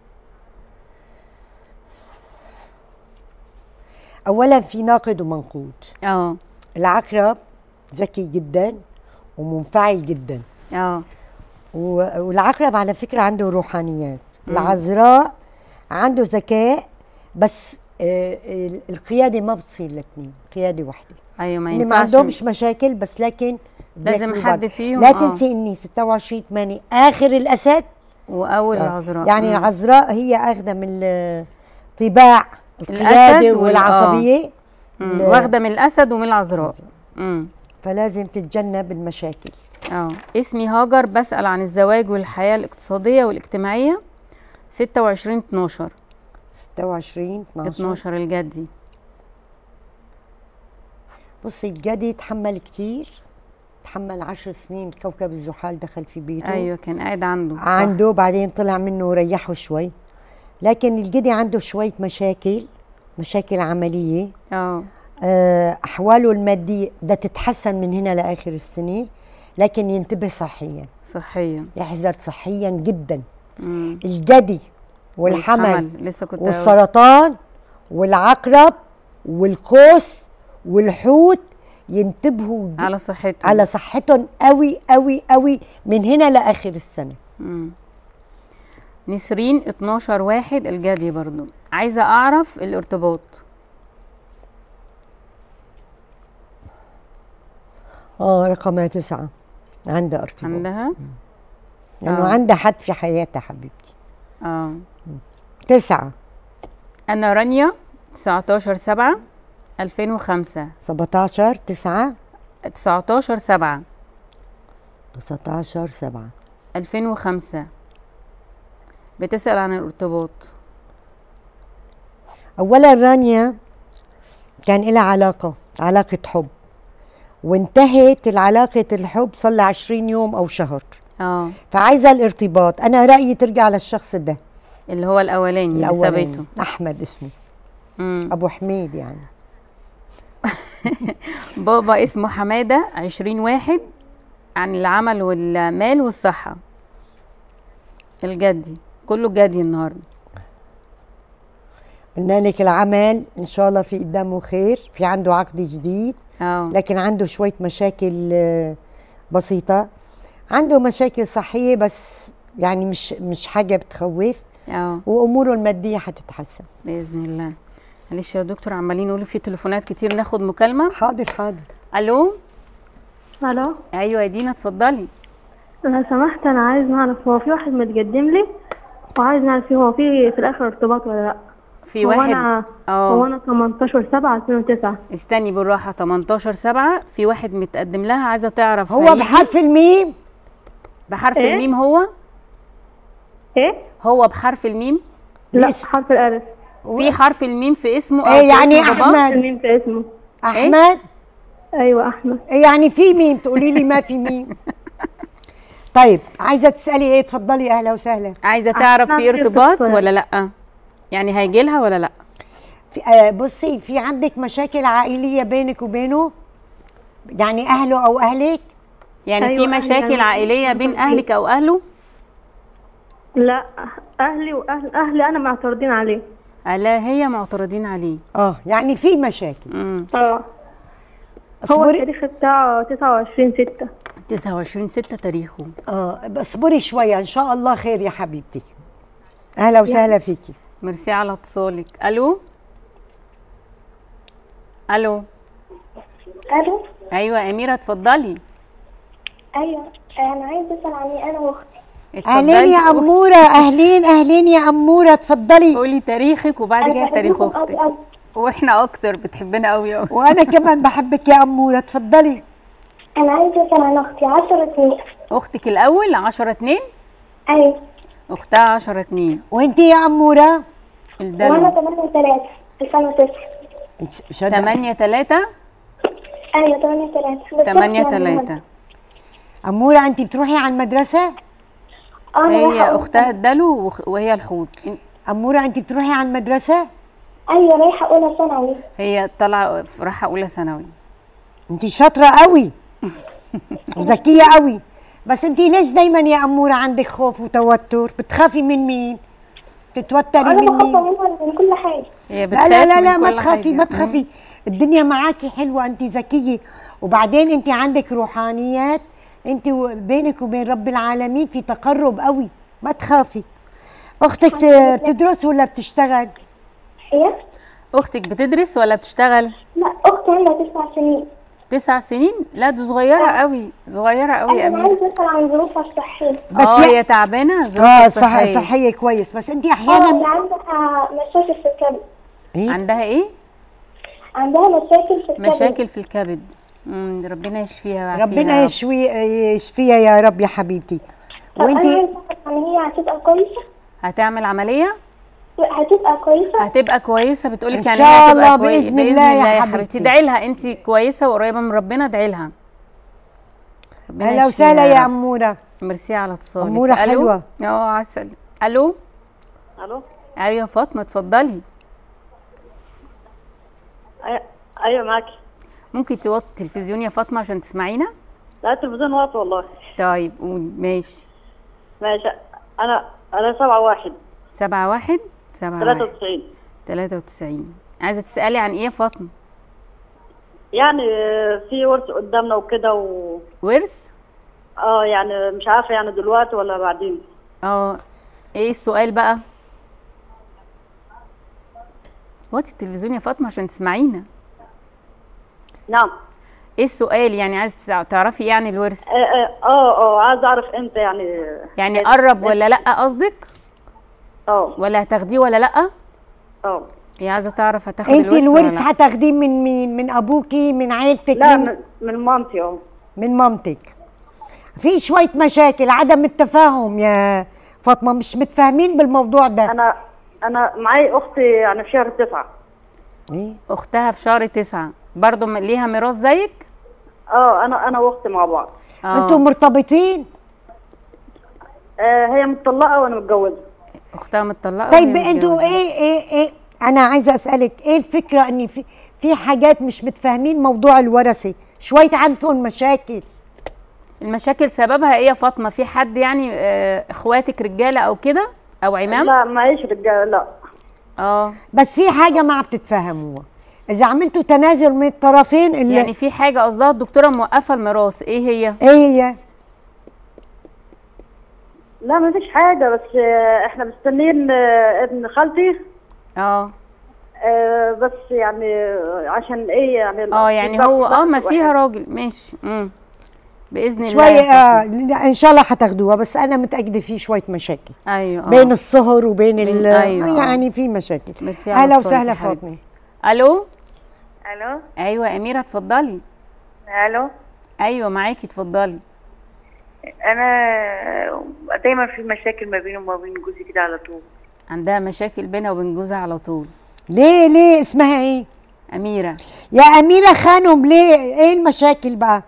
اولا في ناقد ومنقود. اه العقرب ذكي جدا ومنفعل جدا. اه والعقرب على فكره عنده روحانيات. العذراء عنده ذكاء، بس آه القياده ما بتصير الاثنين، قياده واحده. ايوه ما ينفعش. ينفعش، ما عندهمش مشاكل، بس لكن لازم حد فيهم. لا آه. تنسي اني ستة وعشرين ثمانية اخر الاسد واول آه. العذراء. يعني مم. العذراء هي اخذه من طباع القياده والعصبيه، واخده من الاسد ومن العذراء. امم فلازم تتجنب المشاكل. اه اسمي هاجر، بسأل عن الزواج والحياه الاقتصاديه والاجتماعيه. ستة وعشرين اتناشر ستة وعشرين اتناشر اتناشر الجدي. بصي الجدي تحمل كتير، تحمل عشر سنين كوكب الزحال دخل في بيته. ايوه كان قاعد عنده صح. عنده بعدين طلع منه وريحه شوي، لكن الجدي عنده شويه مشاكل، مشاكل عمليه. اه احواله الماديه بدها تتحسن من هنا لاخر السنه، لكن ينتبه صحيا. صحيا يحذر صحيا جدا. مم. الجدي والحمل, والحمل. لسه كنت والسرطان والعقرب والقوس والحوت ينتبهوا على صحتهم، على صحتهم قوي قوي قوي من هنا لاخر السنه. مم. نسرين اتناشر واحد الجدي برضو، عايزه اعرف الارتباط. اه رقمها تسعة، عندها ارتباط. عندها؟ لانه يعني عندها حد في حياتها حبيبتي. اه تسعة. انا رانيا تسعتاشر سبعة ألفين وخمسة. سبعتاشر تسعة تسعتاشر سبعة تسعتاشر سبعة ألفين وخمسة. بتسأل عن الارتباط. اولا رانيا كان لها علاقة علاقة حب، وانتهت العلاقة الحب صار لها عشرين يوم او شهر. اه فعايزة الارتباط. انا رأيي ترجع للشخص ده اللي هو الاولاني اللي سابته، احمد اسمه. مم. ابو حميد يعني. بابا اسمه حمادة عشرين واحد، عن العمل والمال والصحة. الجدي كله جدي النهارده. قلنا لك العمل ان شاء الله في قدامه خير، في عنده عقد جديد. أوه. لكن عنده شويه مشاكل بسيطه، عنده مشاكل صحيه بس يعني مش مش حاجه بتخوف. اه واموره الماديه هتتحسن باذن الله. معلش يا دكتور عمالين نقول في تليفونات كتير، ناخد مكالمه. حاضر حاضر. الو. الو. ايوه يا دينا اتفضلي. لو سمحت انا عايز نعرف، هو في واحد متقدم لي وعايز نعرف هو في في الاخر ارتباط ولا لا. في واحد اه هو انا تمنتاشر سبعة ألفين وتسعة. استني بالراحه. تمنتاشر سبعة في واحد متقدم لها، عايزه تعرف هو بحرف الميم. بحرف إيه؟ الميم. هو ايه هو بحرف الميم؟ لا حرف الالف. في حرف الميم في اسمه. ايه يعني احمد؟ الميم في اسمه احمد. إيه؟ ايوه احمد. ايه يعني في ميم؟ تقولي لي ما في ميم. طيب عايزه تسالي ايه؟ اتفضلي. اهلا وسهلا. عايزه تعرف في ارتباط ولا لا؟ يعني هيجي لها ولا لا؟ في آه بصي، في عندك مشاكل عائليه بينك وبينه؟ يعني اهله او اهلك؟ يعني أيوة في مشاكل أهلي عائليه بين اهلك او اهله؟ لا اهلي واهل اهلي انا معترضين عليه. لا هي معترضين عليه. اه يعني في مشاكل. امم اه هو التاريخ بتاعه تسعة وعشرين ستة. تسعة وعشرين ستة تاريخه. اه اصبري شويه ان شاء الله خير يا حبيبتي. اهلا وسهلا فيكي. ميرسي على اتصالك. الو. الو. الو. ايوه اميره اتفضلي. ايوه انا عايزه اسال عني انا واختي. اهلين يا اموره. اهلين اهلين يا اموره اتفضلي. قولي تاريخك وبعد كده تاريخ اختك. واحنا اكتر بتحبنا قوي قوي. وانا كمان بحبك يا اموره اتفضلي. انا عايزه اسال عن اختي عشرة اتنين. اختك الاول عشرة اتنين؟ ايوه اختها عشرة اتنين. وانتي يا اموره؟ وانا تمانية تلاتة ألفين وتسعة. تمانية تلاتة. ايوه تمانية تلاتة. تمانية تلاتة. أمورة أنت بتروحي على المدرسة؟ اه هي اختها الدلو وهي الحوض. أمورة أنت بتروحي على المدرسة؟ ايوه رايحة اولى ثانوي. هي طالعة رايحة اولى ثانوي. أنت شاطرة قوي وذكية قوي، بس أنت ليش دايما يا أمورة عندك خوف وتوتر؟ بتخافي من مين؟ تتوتري من مين؟ انا بخاف منها من كل حاجة. هي لا لا لا لا ما كل تخافي حاجة. ما تخافي، الدنيا معاكي حلوة، أنت ذكية، وبعدين أنت عندك روحانيات، أنت بينك وبين رب العالمين في تقرب قوي، ما تخافي. أختك بتدرس ولا بتشتغل؟ هي؟ اختك بتدرس ولا بتشتغل؟ لا اختي عندها تسع سنين. تسع سنين؟ لا دي صغيرة قوي، صغيرة قوي يا انا أميرة. عايزة اسأل عن ظروفها الصحية. بس اه يا- هي تعبانة ظروفها اه الصحية. صح صحية كويس، بس أنت اه أحيانا هي عندها مشاكل في الكبد. إيه؟ عندها ايه؟ عندها مشاكل في الكبد. مشاكل في الكبد. امم ربنا يشفيها ويعافيها. ربنا يا رب. يشفي يشفيها يا رب يا حبيبتي. طب انا وانت عايزة اسأل عن هي هتبقى كويسة؟ هتعمل عملية؟ هتبقى كويسة؟ هتبقى كويسة بتقولك إن يعني شاء هي الله هتبقى كويسة بإذن الله يا حبيبتي. ادعي لها انت كويسة وقريبة من ربنا، ادعي لها. ربنا اهلا يشفيها وسهلا يا رب. اموره. ميرسي على اتصالك. أمورة ألو؟ حلوة. اه عسل. الو. الو. ايوه يا فاطمة اتفضلي. ايوه معاكي. ممكن توطي التلفزيون يا فاطمة عشان تسمعينا؟ لا التلفزيون واطي والله. طيب قولي. ماشي. ماشي. انا انا سبعة واحد. سبعة واحد. سبعة ثلاثة واحد. وتسعين. تلاتة وتسعين. عايزة تسألي عن ايه يا فاطمة؟ يعني في ورث قدامنا وكده و ورث؟ اه يعني مش عارفه يعني دلوقتي ولا بعدين. اه ايه السؤال بقى؟ وطي التلفزيون يا فاطمة عشان تسمعينا. نعم. ايه السؤال يعني عايزة تسع- تعرفي يعني الورث؟ اه اه اه آه، عايزه اعرف امتى يعني. يعني قرب ولا لأ قصدك؟ اه ولا هتاخديه ولا لأ؟ اه هي عايزة تعرف هتاخد انت الورث ولا الورث لأ؟ هتاخديه من مين؟ من ابوكي؟ من عيلتك؟ لا من, من, من مامتي اه. من مامتك. في شويه مشاكل، عدم التفاهم يا فاطمه، مش متفاهمين بالموضوع ده. انا انا معي اختي يعني في شهر تسعة. ايه؟ اختها في شهر تسعة برضو م- ليها ميراث زيك؟ اه انا انا واختي مع بعض. اه انتوا مرتبطين؟ آه هي متطلقه وانا متجوزه. اختها متطلقة طيب وهي انتوا متجوزة. ايه ايه ايه انا عايزه اسالك ايه الفكره ان في في حاجات مش متفاهمين موضوع الورثه، شويه عندكم مشاكل. المشاكل سببها ايه يا فاطمة؟ في حد يعني اه اخواتك رجالة او كده او عمام؟ لا معيش رجاله لا. اه بس في حاجه ما بتتفاهموها، اذا عملتوا تنازل من الطرفين اللي يعني في حاجة قصدها الدكتورة موقفة الميراث، ايه هي؟ ايه هي؟ لا ما فيش حاجه، بس آه احنا مستنيين آه ابن خالتي. اه آه بس يعني آه، عشان ايه يعني اه يعني بالظبط هو اه ما واحد. فيها راجل ماشي. امم باذن الله شويه يا آه فاطمة. ان شاء الله هتاخدوها، بس انا متاكده في شويه مشاكل ايوه اه بين الصهر وبين بين- ال أيوة، آه. يعني في مشاكل. ميرسي على اهلا اتصالك وسهلا يا فاطمه. حبيبتي. الو. الو. ايوه يا اميره اتفضلي. الو. ايوه معاكي اتفضلي. انا دايما في مشاكل ما بيني وما بين جوزي كده على طول. عندها مشاكل بينها وبين جوزها على طول. ليه ليه اسمها ايه؟ اميره. يا اميره خانم، ليه ايه المشاكل بقى؟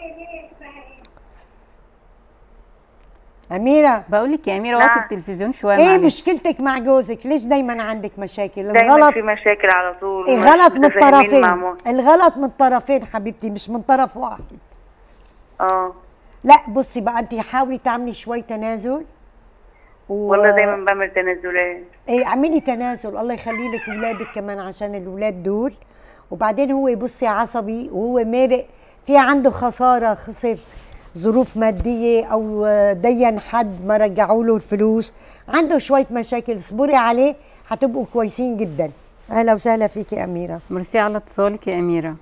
اميره بقول لك يا اميره نعم. وطي التلفزيون شويه ايه معلش. مشكلتك مع جوزك؟ ليش دايما عندك مشاكل؟ دايما الغلط في مشاكل على طول. الغلط ومش من متفاهمين الطرفين، مع بعض. الغلط من الطرفين حبيبتي، مش من طرف واحد. اه لا بصي بقى، انت حاولي تعملي شويه تنازل و... والله دايما بعمل تنازلات. ايه اعملي تنازل، الله يخلي لك اولادك كمان عشان الاولاد دول. وبعدين هو بصي عصبي وهو مارق، في عنده خساره، خسر ظروف ماديه او دين حد ما رجعوا له الفلوس، عنده شويه مشاكل، اصبري عليه هتبقوا كويسين جدا. اهلا وسهلا فيكي يا اميره. ميرسي على اتصالك يا اميره.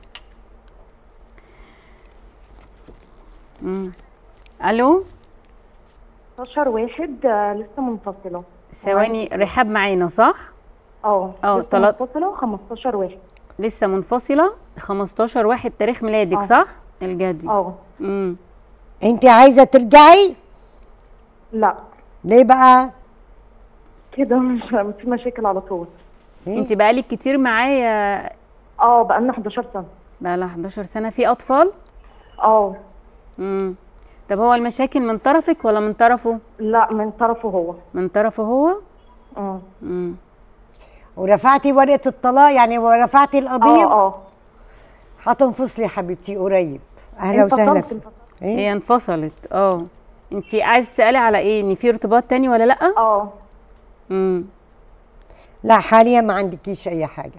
امم الو. ستاشر واحد آه، لسه منفصله. ثواني رحاب معانا صح؟ اه اه لسه طلع- منفصله خمستاشر واحد. لسه منفصله خمستاشر واحد تاريخ ميلادك اه. صح؟ الجدي. اه امم انت عايزه ترجعي؟ لا ليه بقى؟ كده مش في مشاكل على طول. انت بقالك كتير معايا اه بقالنا حداشر سنه. بقى لها حداشر سنه. في اطفال؟ اه. امم طب هو المشاكل من طرفك ولا من طرفه؟ لا من طرفه هو. من طرفه هو؟ اه. امم ورفعتي ورقه الطلاق يعني ورفعتي القضيه؟ اه اه. هتنفصلي يا حبيبتي قريب. اهلا وسهلا فيك. إيه؟ هي انفصلت. اه انت عايزه تسالي على ايه؟ ان في ارتباط تاني ولا لا؟ اه. امم لا حاليا ما عندكيش اي حاجه.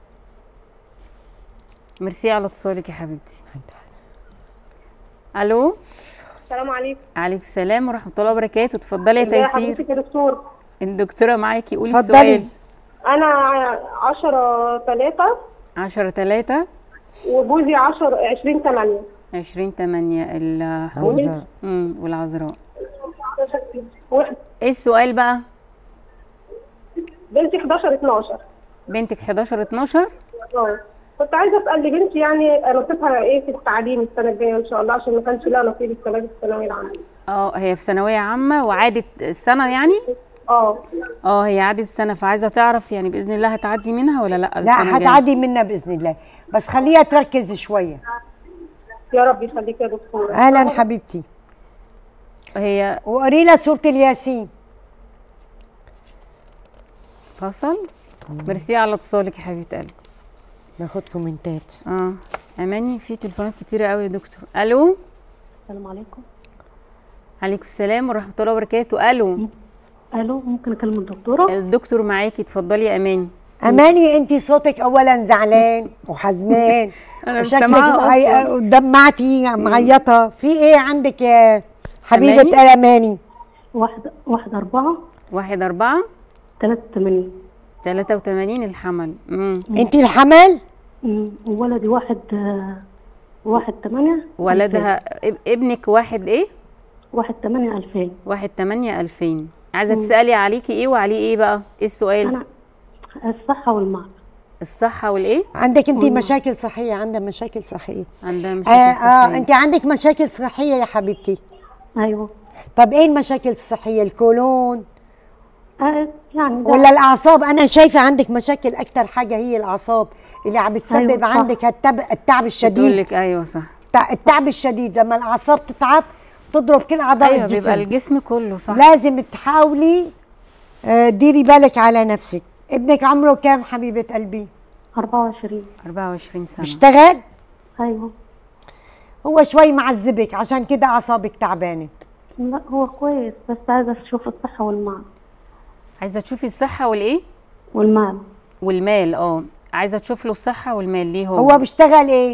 ميرسي على اتصالك يا حبيبتي. الو. السلام عليكم. عليكم السلام ورحمه الله وبركاته. اتفضلي يا تيسير. حضرتك يا دكتور. الدكتوره معاكي، قولي اتفضلي. السؤال. انا عشرة تلاتة عشرة تلاتة وجوزي عشرة عشرين تمانية. عشرين تمانية الحوت امم والعذراء. ايه السؤال بقى؟ بنتي حداشر اتناشر. بنتك حداشر اتناشر؟ اه. كنت عايزه اسال لبنتي يعني نصيبها ايه في التعليم السنه الجايه ان شاء الله، عشان ما كانش لها نصيب السنه دي في الثانويه العامه. اه هي في ثانويه عامه وعادت السنه يعني؟ اه. اه هي عادت السنه، فعايزه تعرف يعني باذن الله هتعدي منها ولا لا؟ لا هتعدي منها باذن الله، بس خليها تركز شويه. يا رب يخليك يا دكتوره. اهلا حبيبتي. هي وقري لها سوره الياسين. فصل. ميرسي على اتصالك يا حبيبه قلبي. ناخد كومنتات. اه اماني في تليفونات كتيره قوي يا دكتور. الو. السلام عليكم. عليكم السلام ورحمه الله وبركاته. الو. الو ممكن اكلم الدكتوره؟ الدكتور معاكي، اتفضلي يا اماني. اماني انت صوتك اولا زعلان وحزنان انا وشكلك معي... ودمعتي معيطه. في ايه عندك يا حبيبه اماني؟ اماني واحد واحد اربعة واحد اربعة تلاتة وتمانين تلاتة وتمانين الحمل. امم انت الحمل؟ امم وولدي واحد واحد تمانية. ولدها ابنك واحد ايه؟ واحد تمانية الفين. واحد تمانية الفين. عايزه تسالي عليكي ايه وعليه ايه بقى؟ ايه السؤال؟ أنا الصحه والمعرفه. الصحه والايه؟ عندك انت مشاكل صحيه؟ عندها مشاكل صحيه. عندها مشاكل آه صحيه. اه انت عندك مشاكل صحيه يا حبيبتي؟ ايوه. طب ايه المشاكل الصحيه؟ الكولون آه يعني ولا الاعصاب؟ انا شايفه عندك مشاكل اكتر حاجه هي الاعصاب اللي عم بتسبب أيوة عندك التعب التعب الشديد. بتقول لك ايوه صح. التعب الشديد لما الاعصاب تتعب تضرب كل اعضاء أيوة الجسم. بيبقى الجسم كله صح. لازم تحاولي آه ديري بالك على نفسك. ابنك عمره كام حبيبه قلبي؟ اربعة وعشرين. اربعة وعشرين سنه. بيشتغل؟ ايوه. هو شوي معذبك عشان كده اعصابك تعبانه. لا هو كويس، بس عايزه اشوف الصحه والمال. عايزه تشوفي الصحه والايه؟ والمال. والمال. اه عايزه تشوف له الصحه والمال. ليه هو؟ هو بيشتغل ايه؟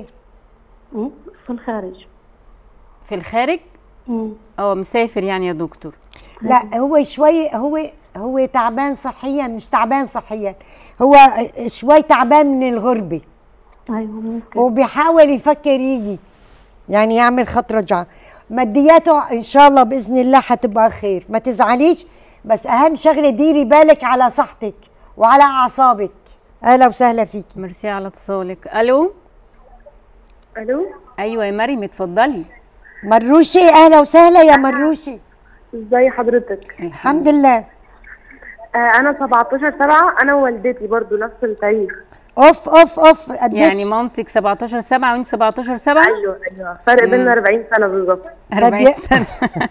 في الخارج. في الخارج؟ اه مسافر يعني يا دكتور؟ لا هو شوي هو هو تعبان صحيا، مش تعبان صحيا، هو شوي تعبان من الغربه. ايوه ممكن. وبيحاول يفكر يجي يعني يعمل خط رجعه. مادياته ان شاء الله باذن الله هتبقى خير، ما تزعليش، بس اهم شغله ديري بالك على صحتك وعلى اعصابك. اهلا وسهلا فيكي. ميرسي على اتصالك. الو. الو. ايوه يا مريم اتفضلي. مروشي اهلا وسهلا يا مروشي. ازي حضرتك؟ الحمد لله. آه انا سبعتاشر سبعة، انا ووالدتي برضو نفس التاريخ. اوف اوف اوف قديش؟ يعني مامتك سبعتاشر سبعة وانت سبعتاشر سبعة؟ ايوه ايوه فرق بيننا اربعين سنه بالظبط. اربعين سنه.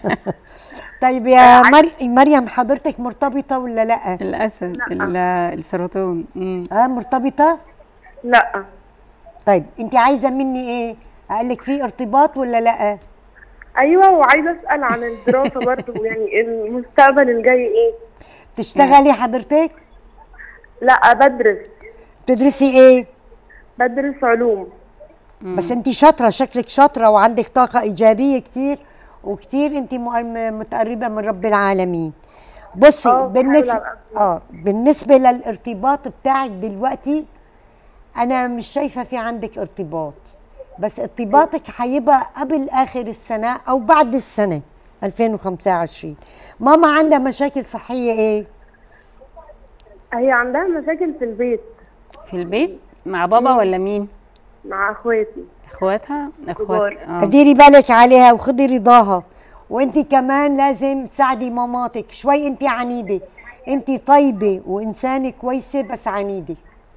طيب يا مر... مريم حضرتك مرتبطه ولا لا؟ الاسد لا. السرطان. امم اه مرتبطه؟ لا. طيب انت عايزه مني ايه؟ اقول لك في ارتباط ولا لا؟ ايوه وعايزه اسال عن الدراسه برضه، يعني المستقبل الجاي ايه؟ تشتغلي حضرتك؟ لا بدرس. بتدرسي ايه؟ بدرس علوم. بس انت شاطره، شكلك شاطره وعندك طاقه ايجابيه كتير وكتير، انت متقربه من رب العالمين. بصي بالنسبه اه بالنسبه للارتباط بتاعك دلوقتي انا مش شايفه في عندك ارتباط، بس ارتباطك هيبقى قبل اخر السنه او بعد السنه ألفين وخمسة وعشرين. ماما عندها مشاكل صحيه ايه؟ هي عندها مشاكل في البيت. في البيت مع بابا مم. ولا مين؟ مع اخواتي. اخواتها؟ اخوات. اه ديري بالك عليها وخدي رضاها، وانت كمان لازم تساعدي ماماتك شوي. انت عنيده، انت طيبه وانسانه كويسه بس عنيده.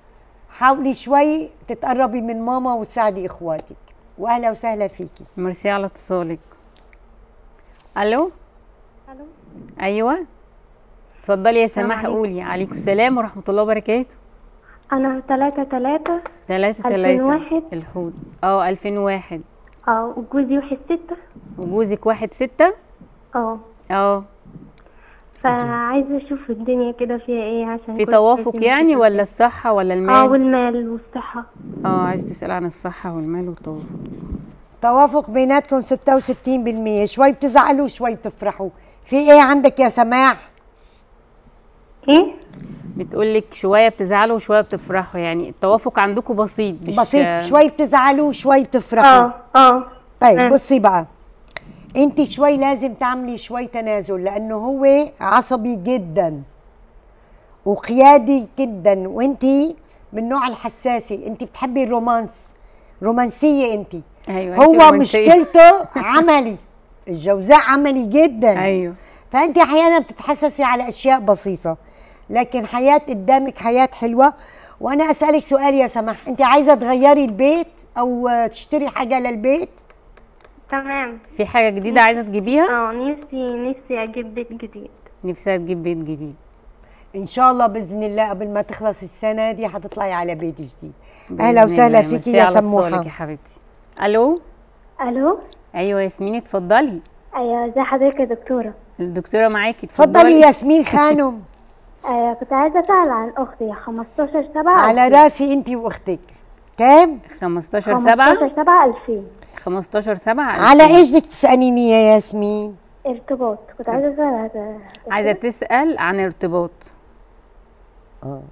حاولي شوي تتقربي من ماما وتساعدي اخواتك. واهلا وسهلا فيكي. ميرسي على اتصالك. الو. الو. ايوه اتفضلي يا سماح. قولي. عليكم السلام ورحمه الله وبركاته. انا تلاتة تلاتة تلاتة تلاتة ألفين وواحد. الحوت. اه ألفين وواحد. اه وجوزي واحد ستة. وجوزك واحد ستة. اه اه فعايزه اشوف الدنيا كده فيها ايه عشان في كنت توافق لازم يعني أشوف. ولا الصحة ولا المال؟ اه والمال والصحة. اه عايز تسأل عن الصحة والمال والتوافق. توافق بيناتكم ستة وستين بالمية. شوي بتزعلوا شوي بتفرحوا. في ايه عندك يا سماح؟ ايه؟ بتقولك شوية بتزعلوا وشوية بتفرحوا، يعني التوافق عندكم بسيط مش بسيط. شوي بتزعلوا وشوي بتفرحوا. اه اه طيب آه. بصي بقى، انت شوي لازم تعملي شوي تنازل، لانه هو عصبي جدا وقيادي جدا، وانت من النوع الحساسي، انت بتحبي الرومانس، رومانسيه انت. ايوه هو رومانسية. مشكلته عملي، الجوزاء عملي جدا. ايوه فانت احيانا بتتحسسي على اشياء بسيطه، لكن حياه قدامك حياه حلوه. وانا اسالك سؤال يا سماح، انت عايزه تغيري البيت او تشتري حاجه للبيت؟ تمام. في حاجة جديدة عايزة تجيبيها؟ اه نفسي نفسي اجيب بيت جديد. نفسها تجيب بيت جديد ان شاء الله باذن الله قبل ما تخلص السنه دي هتطلعي على بيت جديد. بإذن اهلا وسهلا الله. فيكي ميرسي يا على سموحه. اتصالك يا حبيبتي. الو. الو. ايوه ياسمين اتفضلي. ايوه ازي حضرتك يا دكتوره؟ الدكتوره معاكي اتفضلي ياسمين خانم. آه كنت عايزه اسال عن اختي خمستاشر سبعة على راسي انت واختك. كام؟ خمستاشر سبعة خمستاشر سبعة ألفين. خمستاشر سبعة على ايش بدك تساليني يا ياسمين؟ ارتباط. كنت عايزه اسال هذا. عايزه تسال عن ارتباط. اه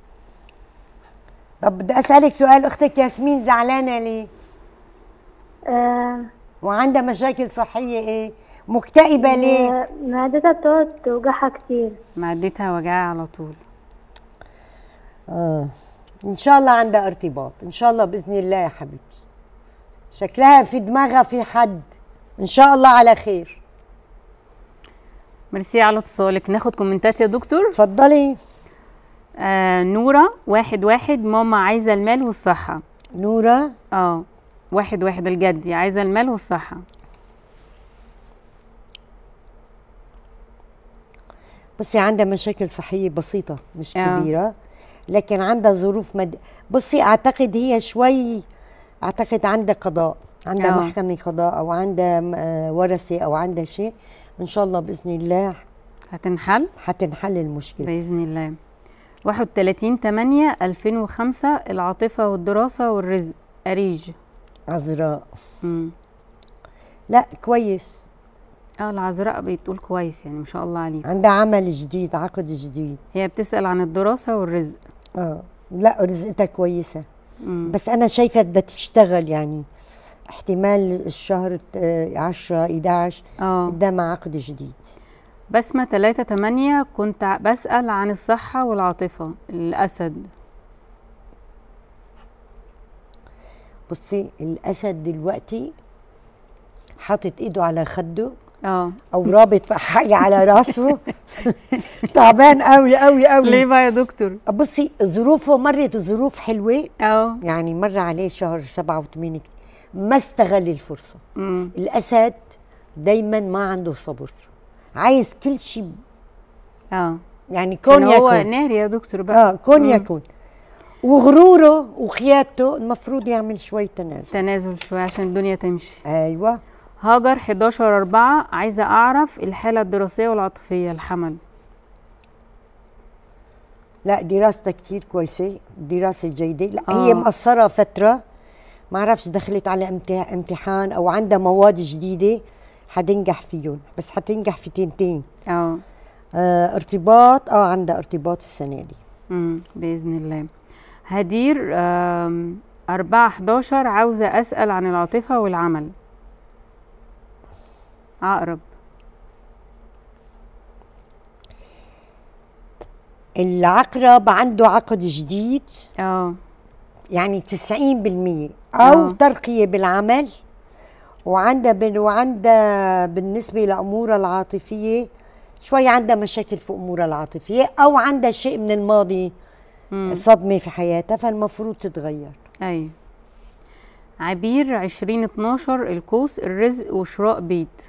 طب بدي اسالك سؤال، اختك ياسمين زعلانه ليه؟ آه وعندها مشاكل صحيه ايه؟ مكتئبه ليه؟ معدتها بتقعد توجعها كتير. معدتها وجعها على طول. اه ان شاء الله عندها ارتباط، ان شاء الله باذن الله يا حبيبتي. شكلها في دماغها في حد، ان شاء الله على خير. ميرسي على اتصالك. ناخد كومنتات يا دكتور. اتفضلي. آه نورة واحد واحد، ماما عايزة المال والصحة. نورة اه واحد واحد الجدي عايزة المال والصحة. بصي عندها مشاكل صحية بسيطة مش أوه. كبيرة، لكن عندها ظروف مد... بصي اعتقد هي شوي، اعتقد عندها قضاء، عندها أوه. محكمة قضاء او عندها ورثة او عندها شيء، ان شاء الله باذن الله هتنحل هتنحل المشكلة باذن الله. واحد وتلاتين تمانية ألفين وخمسة، العاطفة والدراسة والرزق. أريج عذراء. امم لا كويس. اه العذراء بتقول كويس يعني ما شاء الله عليك. عندها عمل جديد، عقد جديد. هي بتسأل عن الدراسة والرزق. اه لا رزقتها كويسة. مم. بس أنا شايفة بدها تشتغل، يعني احتمال الشهر عشرة إحداشر اه قدامها عقد جديد. بسمة تلاتة تمانية، كنت بسأل عن الصحة والعاطفة. الأسد. بصي الأسد دلوقتي حاطط إيده على خده اه أو رابط حاجة على راسه تعبان قوي قوي قوي. ليه بقى يا دكتور؟ بصي ظروفه مرت ظروف حلوة، اه يعني مر عليه شهر سبعة وثمانية ما استغل الفرصة. مم. الأسد دايما ما عنده صبر، عايز كل شيء. اه يعني كون هو يكون ناري يا دكتور بقى. اه كون مم. يكون. وغروره وخيادته المفروض يعمل شوية تنازل تنازل شوية عشان الدنيا تمشي. ايوه. هاجر حداشر أربعة، عايزة أعرف الحالة الدراسية والعاطفية. الحمل. لا دراستها كتير كويسة، دراسة جيدة. لا آه. هي مقصرة فترة، ما عرفش دخلت على امتحان او عندها مواد جديدة حتنجح فيهم، بس حتنجح في تنتين. اه آه ارتباط، اه عندها ارتباط السنة دي. امم بإذن الله. هدير أربعة حداشر، عاوزة أسأل عن العاطفة والعمل. عقرب. العقرب عنده عقد جديد، اه يعني تسعين بالمية او أوه. ترقية بالعمل، وعندها بن وعندها بالنسبة لأمورها العاطفية شوي عندها مشاكل في أمورها العاطفية، أو عندها شيء من الماضي صدمه في حياتها، فالمفروض تتغير. ايوه. عبير عشرين اتناشر القوس، الرزق وشراء بيت.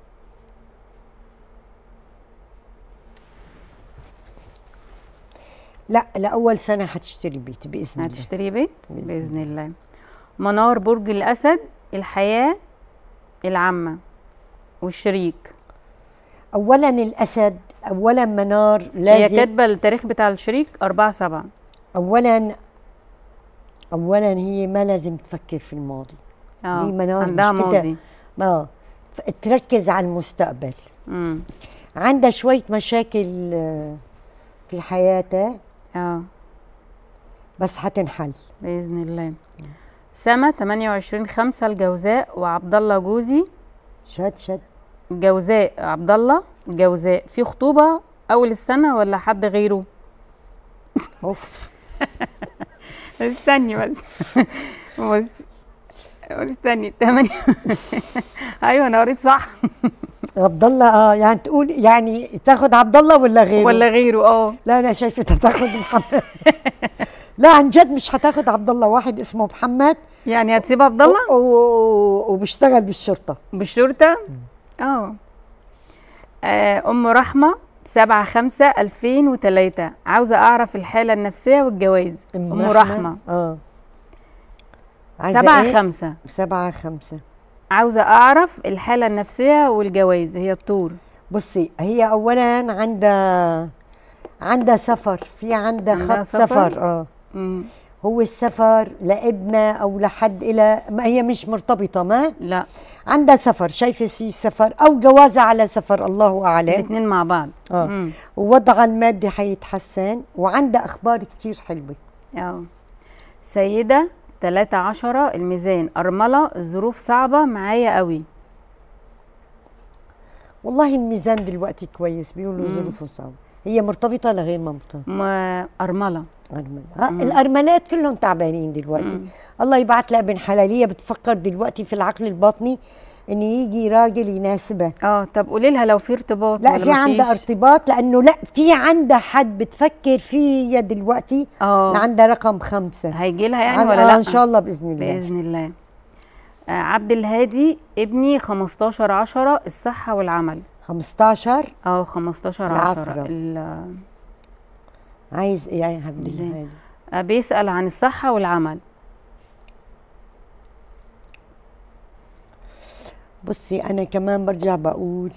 لا لأول سنة هتشتري بيت بإذن الله. هتشتري بيت بإذن, بإذن الله. الله. منار برج الأسد، الحياة العامة والشريك. أولا الأسد، أولا منار لازم، هي كاتبة التاريخ بتاع الشريك أربعة سبعة. أولا أولا هي ما لازم تفكر في الماضي. اه هي منار عندها ماضي. اه تركز على المستقبل. امم عندها شوية مشاكل في حياتها اه بس هتنحل باذن الله. سما تمانية وعشرين خمسة الجوزاء، وعبد الله جوزي. شد شد جوزاء عبد الله جوزاء، في خطوبه اول السنه ولا حد غيره؟ اوف استني بس بص استني تمانية ايوه انا قريت صح. عبد الله اه يعني تقول يعني تاخد عبد الله ولا غيره؟ ولا غيره اه. لا انا شايفتها تاخد محمد. لا عن جد مش هتاخد عبد الله، واحد اسمه محمد. يعني هتسيب عبد الله؟ وبيشتغل بالشرطه. بالشرطه؟ اه. ام رحمه سبعة خمسة ألفين وتلاتة، عاوزه اعرف الحاله النفسيه والجواز. ام, أم رحمه اه سبعة خمسة سبعة خمسة عاوزه اعرف الحاله النفسيه والجواز. هي الطور. بصي هي اولا عندها عندها سفر، في عندها خط سفر, سفر. اه مم. هو السفر لابنها او لحد الى ما هي مش مرتبطه ما لا عندها سفر، شايفه شي سفر او جوازه على سفر الله اعلم، الاثنين مع بعض. اه ووضعها المادي حيتحسن، وعندها اخبار كتير حلوه. اه سيده تلاتة عشرة الميزان، ارمله، الظروف صعبه معايا قوي. والله الميزان دلوقتي كويس، بيقولوا ظروفه صعبه. هي مرتبطه ولا غير مرتبطه؟ ما ارمله. ارمله ها الارملات كلهم تعبانين دلوقتي. مم. الله يبعث لها ابن حلاليه بتفكر دلوقتي في العقل الباطني ان يجي راجل يناسبها. اه طب قولي لها لو في ارتباط. لا في عندها ارتباط، لانه لا في عندها حد بتفكر فيه دلوقتي. اه عندها رقم خمسة هيجي لها يعني ولا لا؟ آه ان شاء الله باذن الله. باذن الله. آه عبد الهادي ابني خمستاشر عشرة الصحه والعمل. خمستاشر اه خمستاشر عشرة عايز ايه يا عبد الهادي؟ آه بيسال عن الصحه والعمل. بصي انا كمان برجع بقول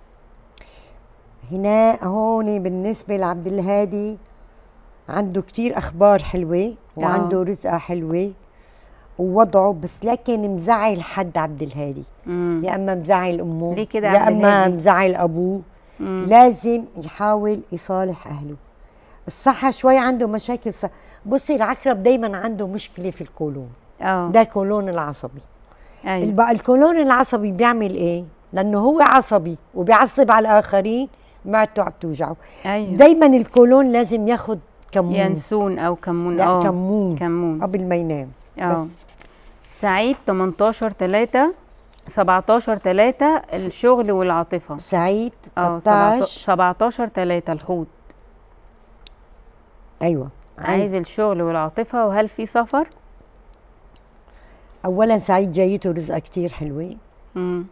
هنا هون بالنسبه لعبد الهادي عنده كتير اخبار حلوه وعنده رزقه حلوه ووضعه، بس لكن مزعل حد عبد الهادي. مم. يا اما مزعل امه ليه كده يا اما مزعل ابوه. مم. لازم يحاول يصالح اهله. الصحه شوي عنده مشاكل صح. بصي العقرب دايما عنده مشكله في القولون. اه ده قولون العصبي. أيوة. بقى القولون العصبي بيعمل ايه؟ لانه هو عصبي وبيعصب على الاخرين، معدته عم توجعه. أيوة. دايما القولون لازم ياخد كمون، ينسون او كمون. لا اه كمون كمون قبل ما ينام. اه سعيد تمنتاشر تلاتة سبعتاشر تلاتة الشغل والعاطفه. سعيد اه سبعتاشر تلاتة الحوت. ايوه عايز, عايز الشغل والعاطفه. وهل في سفر؟ اولا سعيد جايته رزقه كتير حلوه. امم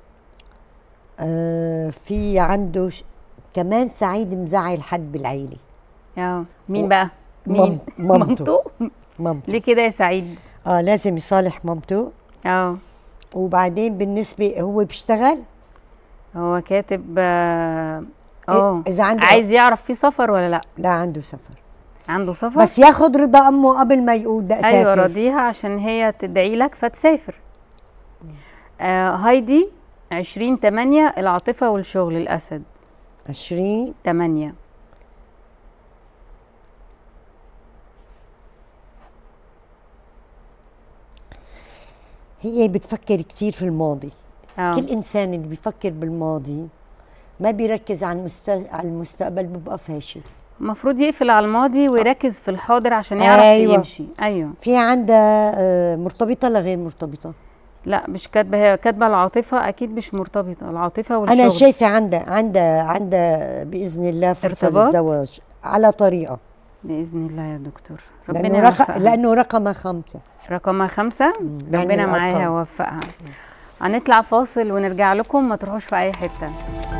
آه في عنده ش... كمان سعيد مزعل حد بالعيله. اه مين و... بقى؟ مين؟ مامته. مامته. ليه كده يا سعيد؟ اه لازم يصالح مامته. اه وبعدين بالنسبه هو بيشتغل، هو كاتب اه اذا عنده عايز يعرف في سفر ولا لا. لا عنده سفر. عنده سفر بس ياخد رضا امه قبل ما يقول ده اسافر. ايوه راضيها عشان هي تدعي لك فتسافر. آه هايدي عشرين تمانية العاطفه والشغل الاسد. عشرين تمانية هي بتفكر كتير في الماضي. أوه. كل انسان اللي بيفكر بالماضي ما بيركز على المست... على المستقبل بيبقى فاشل. المفروض يقفل على الماضي ويركز في الحاضر عشان يعرف أيوة. يمشي. ايوه في عندها مرتبطه ولا غير مرتبطه؟ لا مش كاتبه، هي كاتبه العاطفه اكيد مش مرتبطه. العاطفه والشغل. انا شايفه عندها عندها عندها باذن الله فرصه للزواج على طريقه. باذن الله يا دكتور. ربنا لانه رقم لانه رقمها خمسه رقمها خمسه ربنا معاها ووفقها. هنطلع فاصل ونرجع لكم، ما تروحوش في اي حته.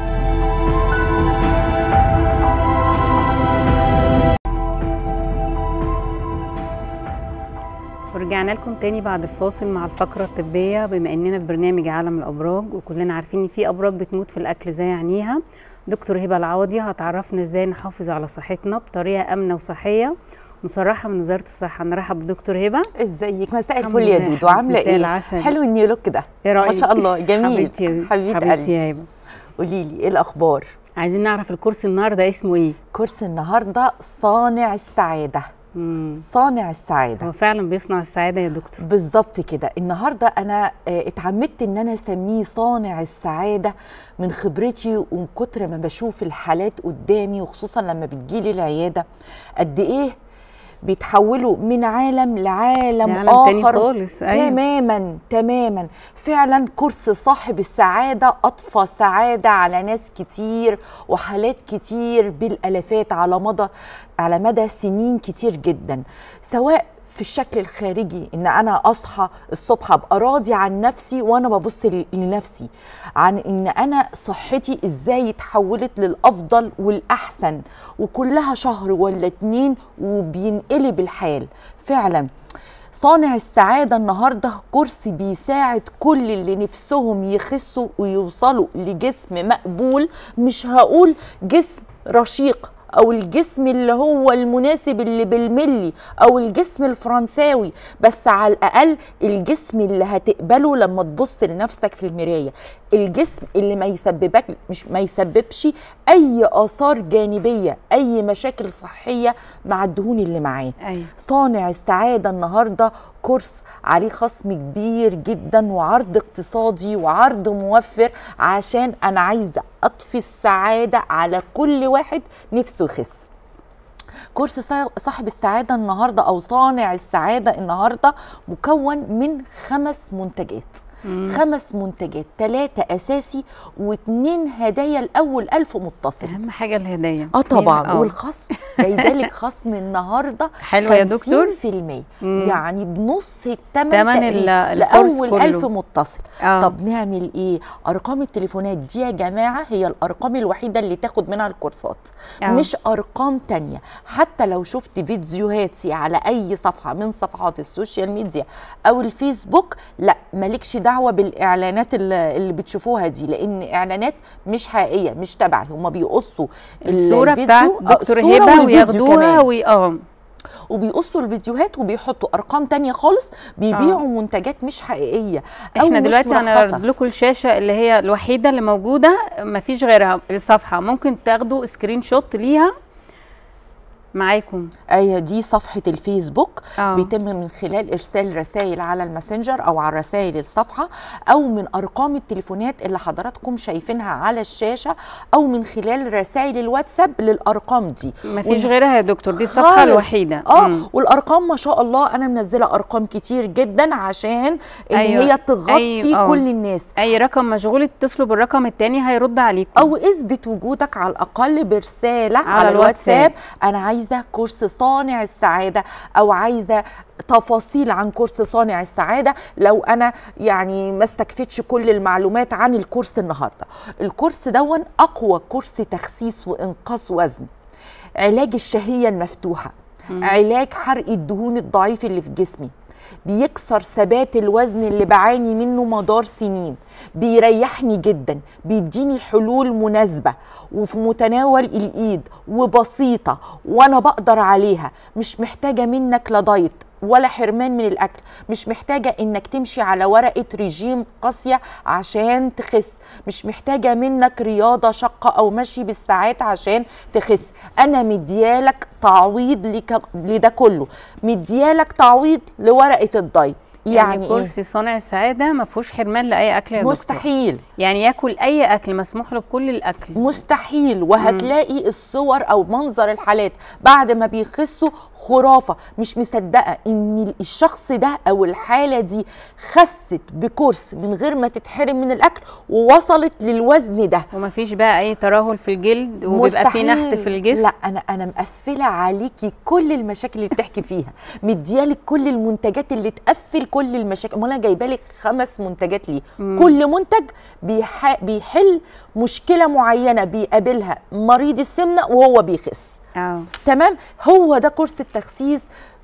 ورجعنا لكم تاني بعد الفاصل مع الفقرة الطبية. بما اننا في برنامج عالم الابراج، وكلنا عارفين ان في ابراج بتموت في الاكل زي عينيها، دكتور هبة العوضي هتعرفنا ازاي نحافظ على صحتنا بطريقة امنة وصحية مصرحة من وزارة الصحة. نرحب بدكتور هبة. ازيك؟ مساء الفل يا دودو، عاملة ايه؟ العسل. حلو النيو لوك ده، ايه رأيك؟ ما شاء الله جميل. حبيبتي حبيبتي يا هبة، قولي لي ايه الاخبار؟ عايزين نعرف الكورس النهارده اسمه ايه؟ كورس النهارده صانع السعادة. مم. صانع السعادة. هو فعلا بيصنع السعادة يا دكتور؟ بالظبط كده. النهارده انا اتعمدت ان انا اسميه صانع السعادة من خبرتي ومن كتر ما بشوف الحالات قدامي، وخصوصا لما بتجيلي العيادة قد ايه بيتحولوا من عالم لعالم عالم آخر تاني خالص. أيوة. تماما تماما. فعلا كورس صاحب السعادة أضفى سعادة على ناس كتير وحالات كتير بالألافات على مدى على مدى سنين كتير جدا، سواء في الشكل الخارجي ان انا اصحى الصبح ابقى راضي عن نفسي وانا ببص لنفسي، عن ان انا صحتي ازاي اتحولت للافضل والاحسن، وكلها شهر ولا اتنين وبينقلب الحال. فعلا صانع السعادة النهاردة كورس بيساعد كل اللي نفسهم يخسوا ويوصلوا لجسم مقبول، مش هقول جسم رشيق او الجسم اللي هو المناسب اللي بالملي او الجسم الفرنساوي، بس على الاقل الجسم اللي هتقبله لما تبص لنفسك في المرايه، الجسم اللي ما يسببك مش ما يسببش اي اثار جانبيه، اي مشاكل صحيه مع الدهون اللي معاه. أيوة. صانع السعاده النهارده كورس عليه خصم كبير جدا وعرض اقتصادي وعرض موفر، عشان انا عايزه اطفي السعاده على كل واحد نفسه يخس. كورس صاحب السعاده النهارده او صانع السعاده النهارده مكون من خمس منتجات. مم. خمس منتجات، ثلاثة أساسي واثنين هدايا. الأول ألف متصل. أهم حاجة الهدايا. اه طبعا. أوه. والخصم جايبالك خصم النهارده حلو يا دكتور، خمسين في المية، يعني بنص الثمن تقريبا لأول كله. ألف متصل. أوه. طب نعمل إيه؟ أرقام التليفونات دي يا جماعة هي الأرقام الوحيدة اللي تاخد منها الكورسات. أوه. مش أرقام تانية. حتى لو شفت فيديوهاتي على أي صفحة من صفحات السوشيال ميديا أو الفيسبوك، لا مالكش دعوه بالاعلانات اللي بتشوفوها دي، لان اعلانات مش حقيقيه، مش تبعي. هم بيقصوا الصوره بتاعت دكتور هبه وياخدوها واه وبيقصوا الفيديوهات وبيحطوا ارقام تانية خالص، بيبيعوا آه. منتجات مش حقيقيه. احنا دلوقتي هنعرض لكم الشاشه اللي هي الوحيده اللي موجوده، مفيش غيرها الصفحه، ممكن تاخدوا سكرين شوت ليها معاكم. ايوه دي صفحه الفيسبوك. أوه. بيتم من خلال ارسال رسائل على الماسنجر او على رسائل الصفحه، او من ارقام التليفونات اللي حضراتكم شايفينها على الشاشه، او من خلال رسائل الواتساب للارقام دي. مفيش وال... غيرها يا دكتور، دي الصفحه الوحيده. اه مم. والارقام ما شاء الله انا منزله ارقام كتير جدا عشان ان أيوة. هي تغطي أيوة. كل الناس. اي رقم مشغول اتصلوا بالرقم الثاني هيرد عليكم، او اثبت وجودك على الاقل برساله على, على الواتساب. انا عايز عايزه كورس صانع السعاده، او عايزه تفاصيل عن كورس صانع السعاده، لو انا يعني ما استكفتش كل المعلومات عن الكورس النهارده. الكورس دون اقوى كورس تخسيس وانقاص وزن، علاج الشهيه المفتوحه، م. علاج حرق الدهون الضعيف اللي في جسمي، بيكسر ثبات الوزن اللي بعاني منه مدار سنين، بيريحني جدا، بيديني حلول مناسبة وفي متناول الإيد وبسيطة وأنا بقدر عليها. مش محتاجة منك لا دايت ولا حرمان من الأكل، مش محتاجة إنك تمشي على ورقة رجيم قاسية عشان تخس، مش محتاجة منك رياضة شاقة أو مشي بالساعات عشان تخس. أنا مديالك تعويض لك لده كله، مديالك تعويض لورقة الدايت. يعني, يعني كرسي صانع السعاده ما فيهوش حرمان لاي اكل يا مستحيل دكتور. يعني ياكل اي اكل، مسموح له بكل الاكل مستحيل. وهتلاقي مم. الصور او منظر الحالات بعد ما بيخسوا خرافه، مش مصدقه ان الشخص ده او الحاله دي خست بكورس من غير ما تتحرم من الاكل ووصلت للوزن ده، ومفيش بقى اي ترهل في الجلد وبيبقى في نحت في الجسم. لا انا انا مقفله عليكي كل المشاكل اللي بتحكي فيها، مديالك كل المنتجات اللي تقفل كل المشاكل. انا جايبه لك خمس منتجات ليه، مم. كل منتج بيح... بيحل مشكله معينه بيقابلها مريض السمنه وهو بيخس. أوه. تمام. هو ده كورس التخسيس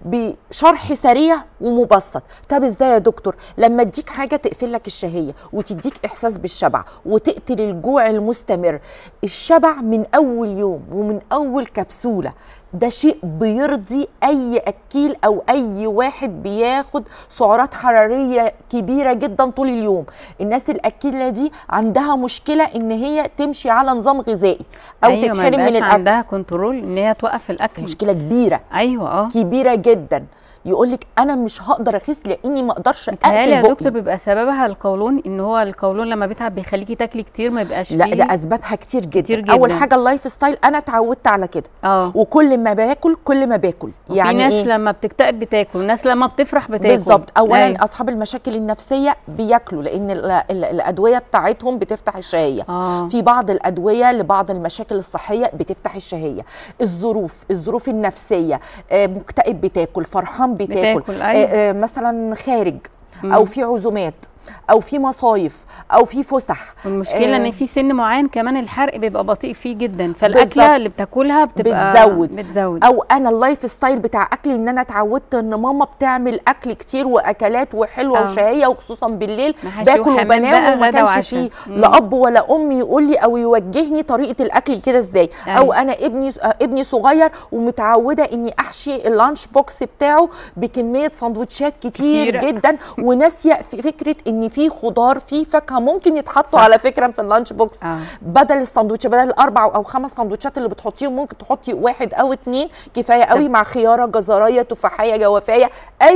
بشرح سريع ومبسط. طب ازاي يا دكتور؟ لما اديك حاجه تقفل لك الشهيه وتديك احساس بالشبع وتقتل الجوع المستمر. الشبع من اول يوم ومن اول كبسوله، ده شيء بيرضي اي اكيل او اي واحد بياخد سعرات حراريه كبيره جدا طول اليوم. الناس الاكيله دي عندها مشكله ان هي تمشي على نظام غذائي او أيوة تتحرم من الاكل، عندها كنترول ان هي توقف الاكل. مشكله كبيره. ايوه اه كبيره جدا. يقول لك انا مش هقدر اخس لاني ما اقدرش اقفل بقي. يا دكتور بيبقى سببها القولون، ان هو القولون لما بيتعب بيخليكي تاكلي كتير ما يبقاش فيه. لا ده اسبابها كتير جدا. كتير جدا. اول حاجه اللايف ستايل، انا اتعودت على كده اه وكل ما باكل كل ما باكل. يعني في ناس إيه؟ لما بتكتئب بتاكل، وناس لما بتفرح بتاكل. بالظبط. اولا أيوة. اصحاب المشاكل النفسيه بياكلوا لان ال ال الادويه بتاعتهم بتفتح الشهيه. آه. في بعض الادويه لبعض المشاكل الصحيه بتفتح الشهيه. الظروف الظروف النفسيه، آه مكتئب بتاكل، فرحان بتاكل, بتاكل. أيوة. آه آه مثلا خارج مم. او في عزومات او في مصايف او في فسح. والمشكله آه ان في سن معين كمان الحرق بيبقى بطيء فيه جدا، فالاكله اللي بتاكلها بتبقى بتزود. بتزود. او انا اللايف ستايل بتاع اكلي ان انا اتعودت ان ماما بتعمل اكل كتير واكلات وحلوه أوه. وشهيه، وخصوصا بالليل باكل وبنام وما كانش فيه لا اب ولا ام يقول لي او يوجهني طريقه الاكل كده ازاي. او انا ابني ابني صغير ومتعوده اني احشي اللانش بوكس بتاعه بكميه سندوتشات كتير, كتير جدا وناسيه فكره ان في خضار في فاكهه ممكن يتحطوا على فكره في اللانش بوكس. آه. بدل الساندوتش، بدل الاربع او خمس ساندوتشات اللي بتحطيهم ممكن تحطي واحد او اتنين كفايه قوي، مع خياره جزرايه تفاحيه جوافيه،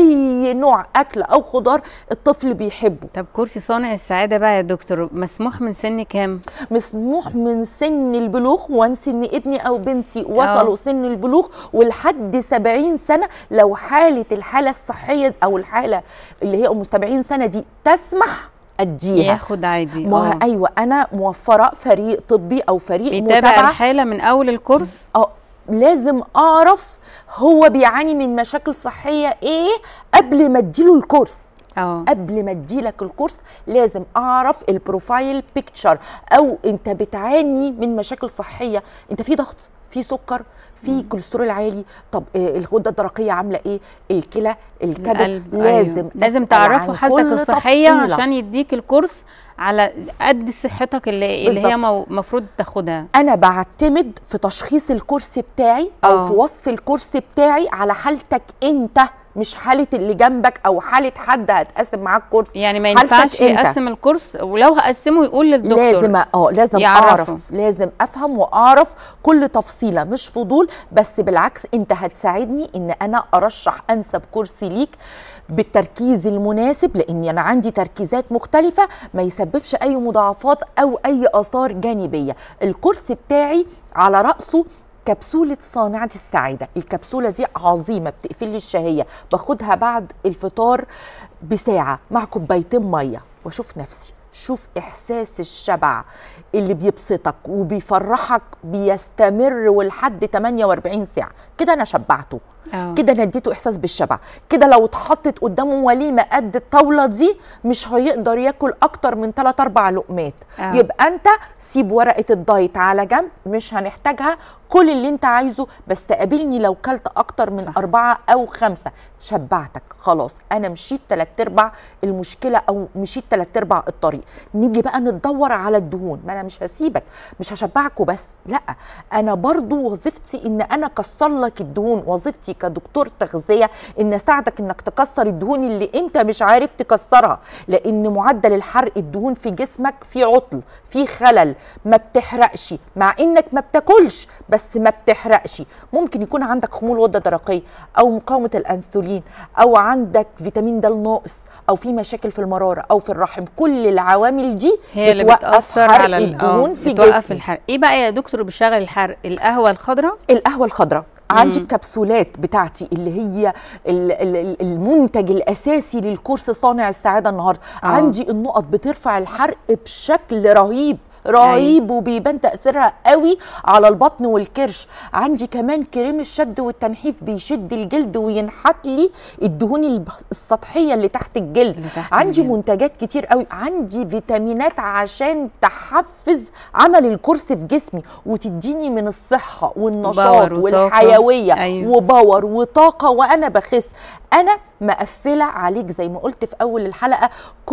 اي نوع اكل او خضار الطفل بيحبه. طب كرسي صانع السعاده بقى يا دكتور مسموح من سن كام؟ مسموح من سن البلوغ، وانس ان ابني او بنتي وصلوا أوه. سن البلوغ ولحد سبعين سنه، لو حاله الحاله الصحيه او الحاله اللي هي ام سبعين سنه دي تسمح اديها ياخد عادي. ما ايوه انا موفره فريق طبي او فريق بيتابع متابعه الحاله من اول الكورس. اه لازم اعرف هو بيعاني من مشاكل صحيه ايه قبل ما اديله الكورس. أوه. قبل ما اديلك الكورس لازم اعرف البروفايل بيكتشر، او انت بتعاني من مشاكل صحيه، انت في ضغط، في سكر، في كوليسترول عالي، طب الغده الدرقيه عامله ايه، الكلى، الكبد، لازم أيوة. لازم تعرفوا حالتك الصحيه تفصيلة. عشان يديك الكورس على قد صحتك اللي, اللي هي المفروض تاخدها. انا بعتمد في تشخيص الكورس بتاعي او أوه. في وصف الكورس بتاعي على حالتك انت، مش حاله اللي جنبك او حاله حد هتقسم معاك كورس. يعني ما ينفعش يقسم الكورس، ولو هقسمه يقول للدكتور. لازم اه لازم يعرفه. اعرف لازم افهم واعرف كل تفصيله، مش فضول بس، بالعكس انت هتساعدني ان انا ارشح انسب كورس ليك بالتركيز المناسب، لاني انا عندي تركيزات مختلفه ما يسببش اي مضاعفات او اي اثار جانبيه. الكورس بتاعي على راسه كبسولة صانعة السعادة. الكبسولة دي عظيمة بتقفل لي الشهية، باخدها بعد الفطار بساعة مع كوبايتين مية واشوف نفسي. شوف احساس الشبع اللي بيبسطك وبيفرحك بيستمر ولحد ثمانية وأربعين ساعة، كده انا شبعته. أوه. كده انا اديته احساس بالشبع. كده لو اتحطت قدامه وليمه قد الطاوله دي مش هيقدر ياكل اكتر من ثلاث اربع لقمات. أوه. يبقى انت سيب ورقه الدايت على جنب، مش هنحتاجها، كل اللي انت عايزه، بس تقابلني لو كلت اكتر من صح. اربعه او خمسه. شبعتك خلاص، انا مشيت ثلاث ارباع المشكله او مشيت ثلاث ارباع الطريق. نيجي بقى ندور على الدهون، ما انا مش هسيبك، مش هشبعك وبس، لا انا برضو وظيفتي ان انا اكسر لك الدهون، وظيفتي كدكتور تغذيه ان اساعدك انك تكسر الدهون اللي انت مش عارف تكسرها، لان معدل الحرق الدهون في جسمك في عطل، في خلل، ما بتحرقش مع انك ما بتاكلش بس ما بتحرقش. ممكن يكون عندك خمول غده درقيه او مقاومه الانسولين او عندك فيتامين د ناقص او في مشاكل في المراره او في الرحم. كل العوامل دي هي اللي بتأثر على الدهون في بتوقف الحرق. ايه بقى يا دكتور بيشغل الحرق؟ القهوه الخضراء. القهوه الخضراء عندي الكبسولات بتاعتي اللي هي المنتج الاساسي للكورس صانع السعاده النهارده. آه. عندي النقط بترفع الحرق بشكل رهيب رهيب وبيبان تأثيرها قوي على البطن والكرش. عندي كمان كريم الشد والتنحيف بيشد الجلد وينحت لي الدهون السطحيه اللي تحت الجلد. اللي تحت عندي الجلد. منتجات كتير قوي. عندي فيتامينات عشان تحفز عمل الكورس في جسمي وتديني من الصحه والنشاط والحيويه. أيوه. وباور وطاقه وانا بخس. انا مقفله عليك زي ما قلت في اول الحلقه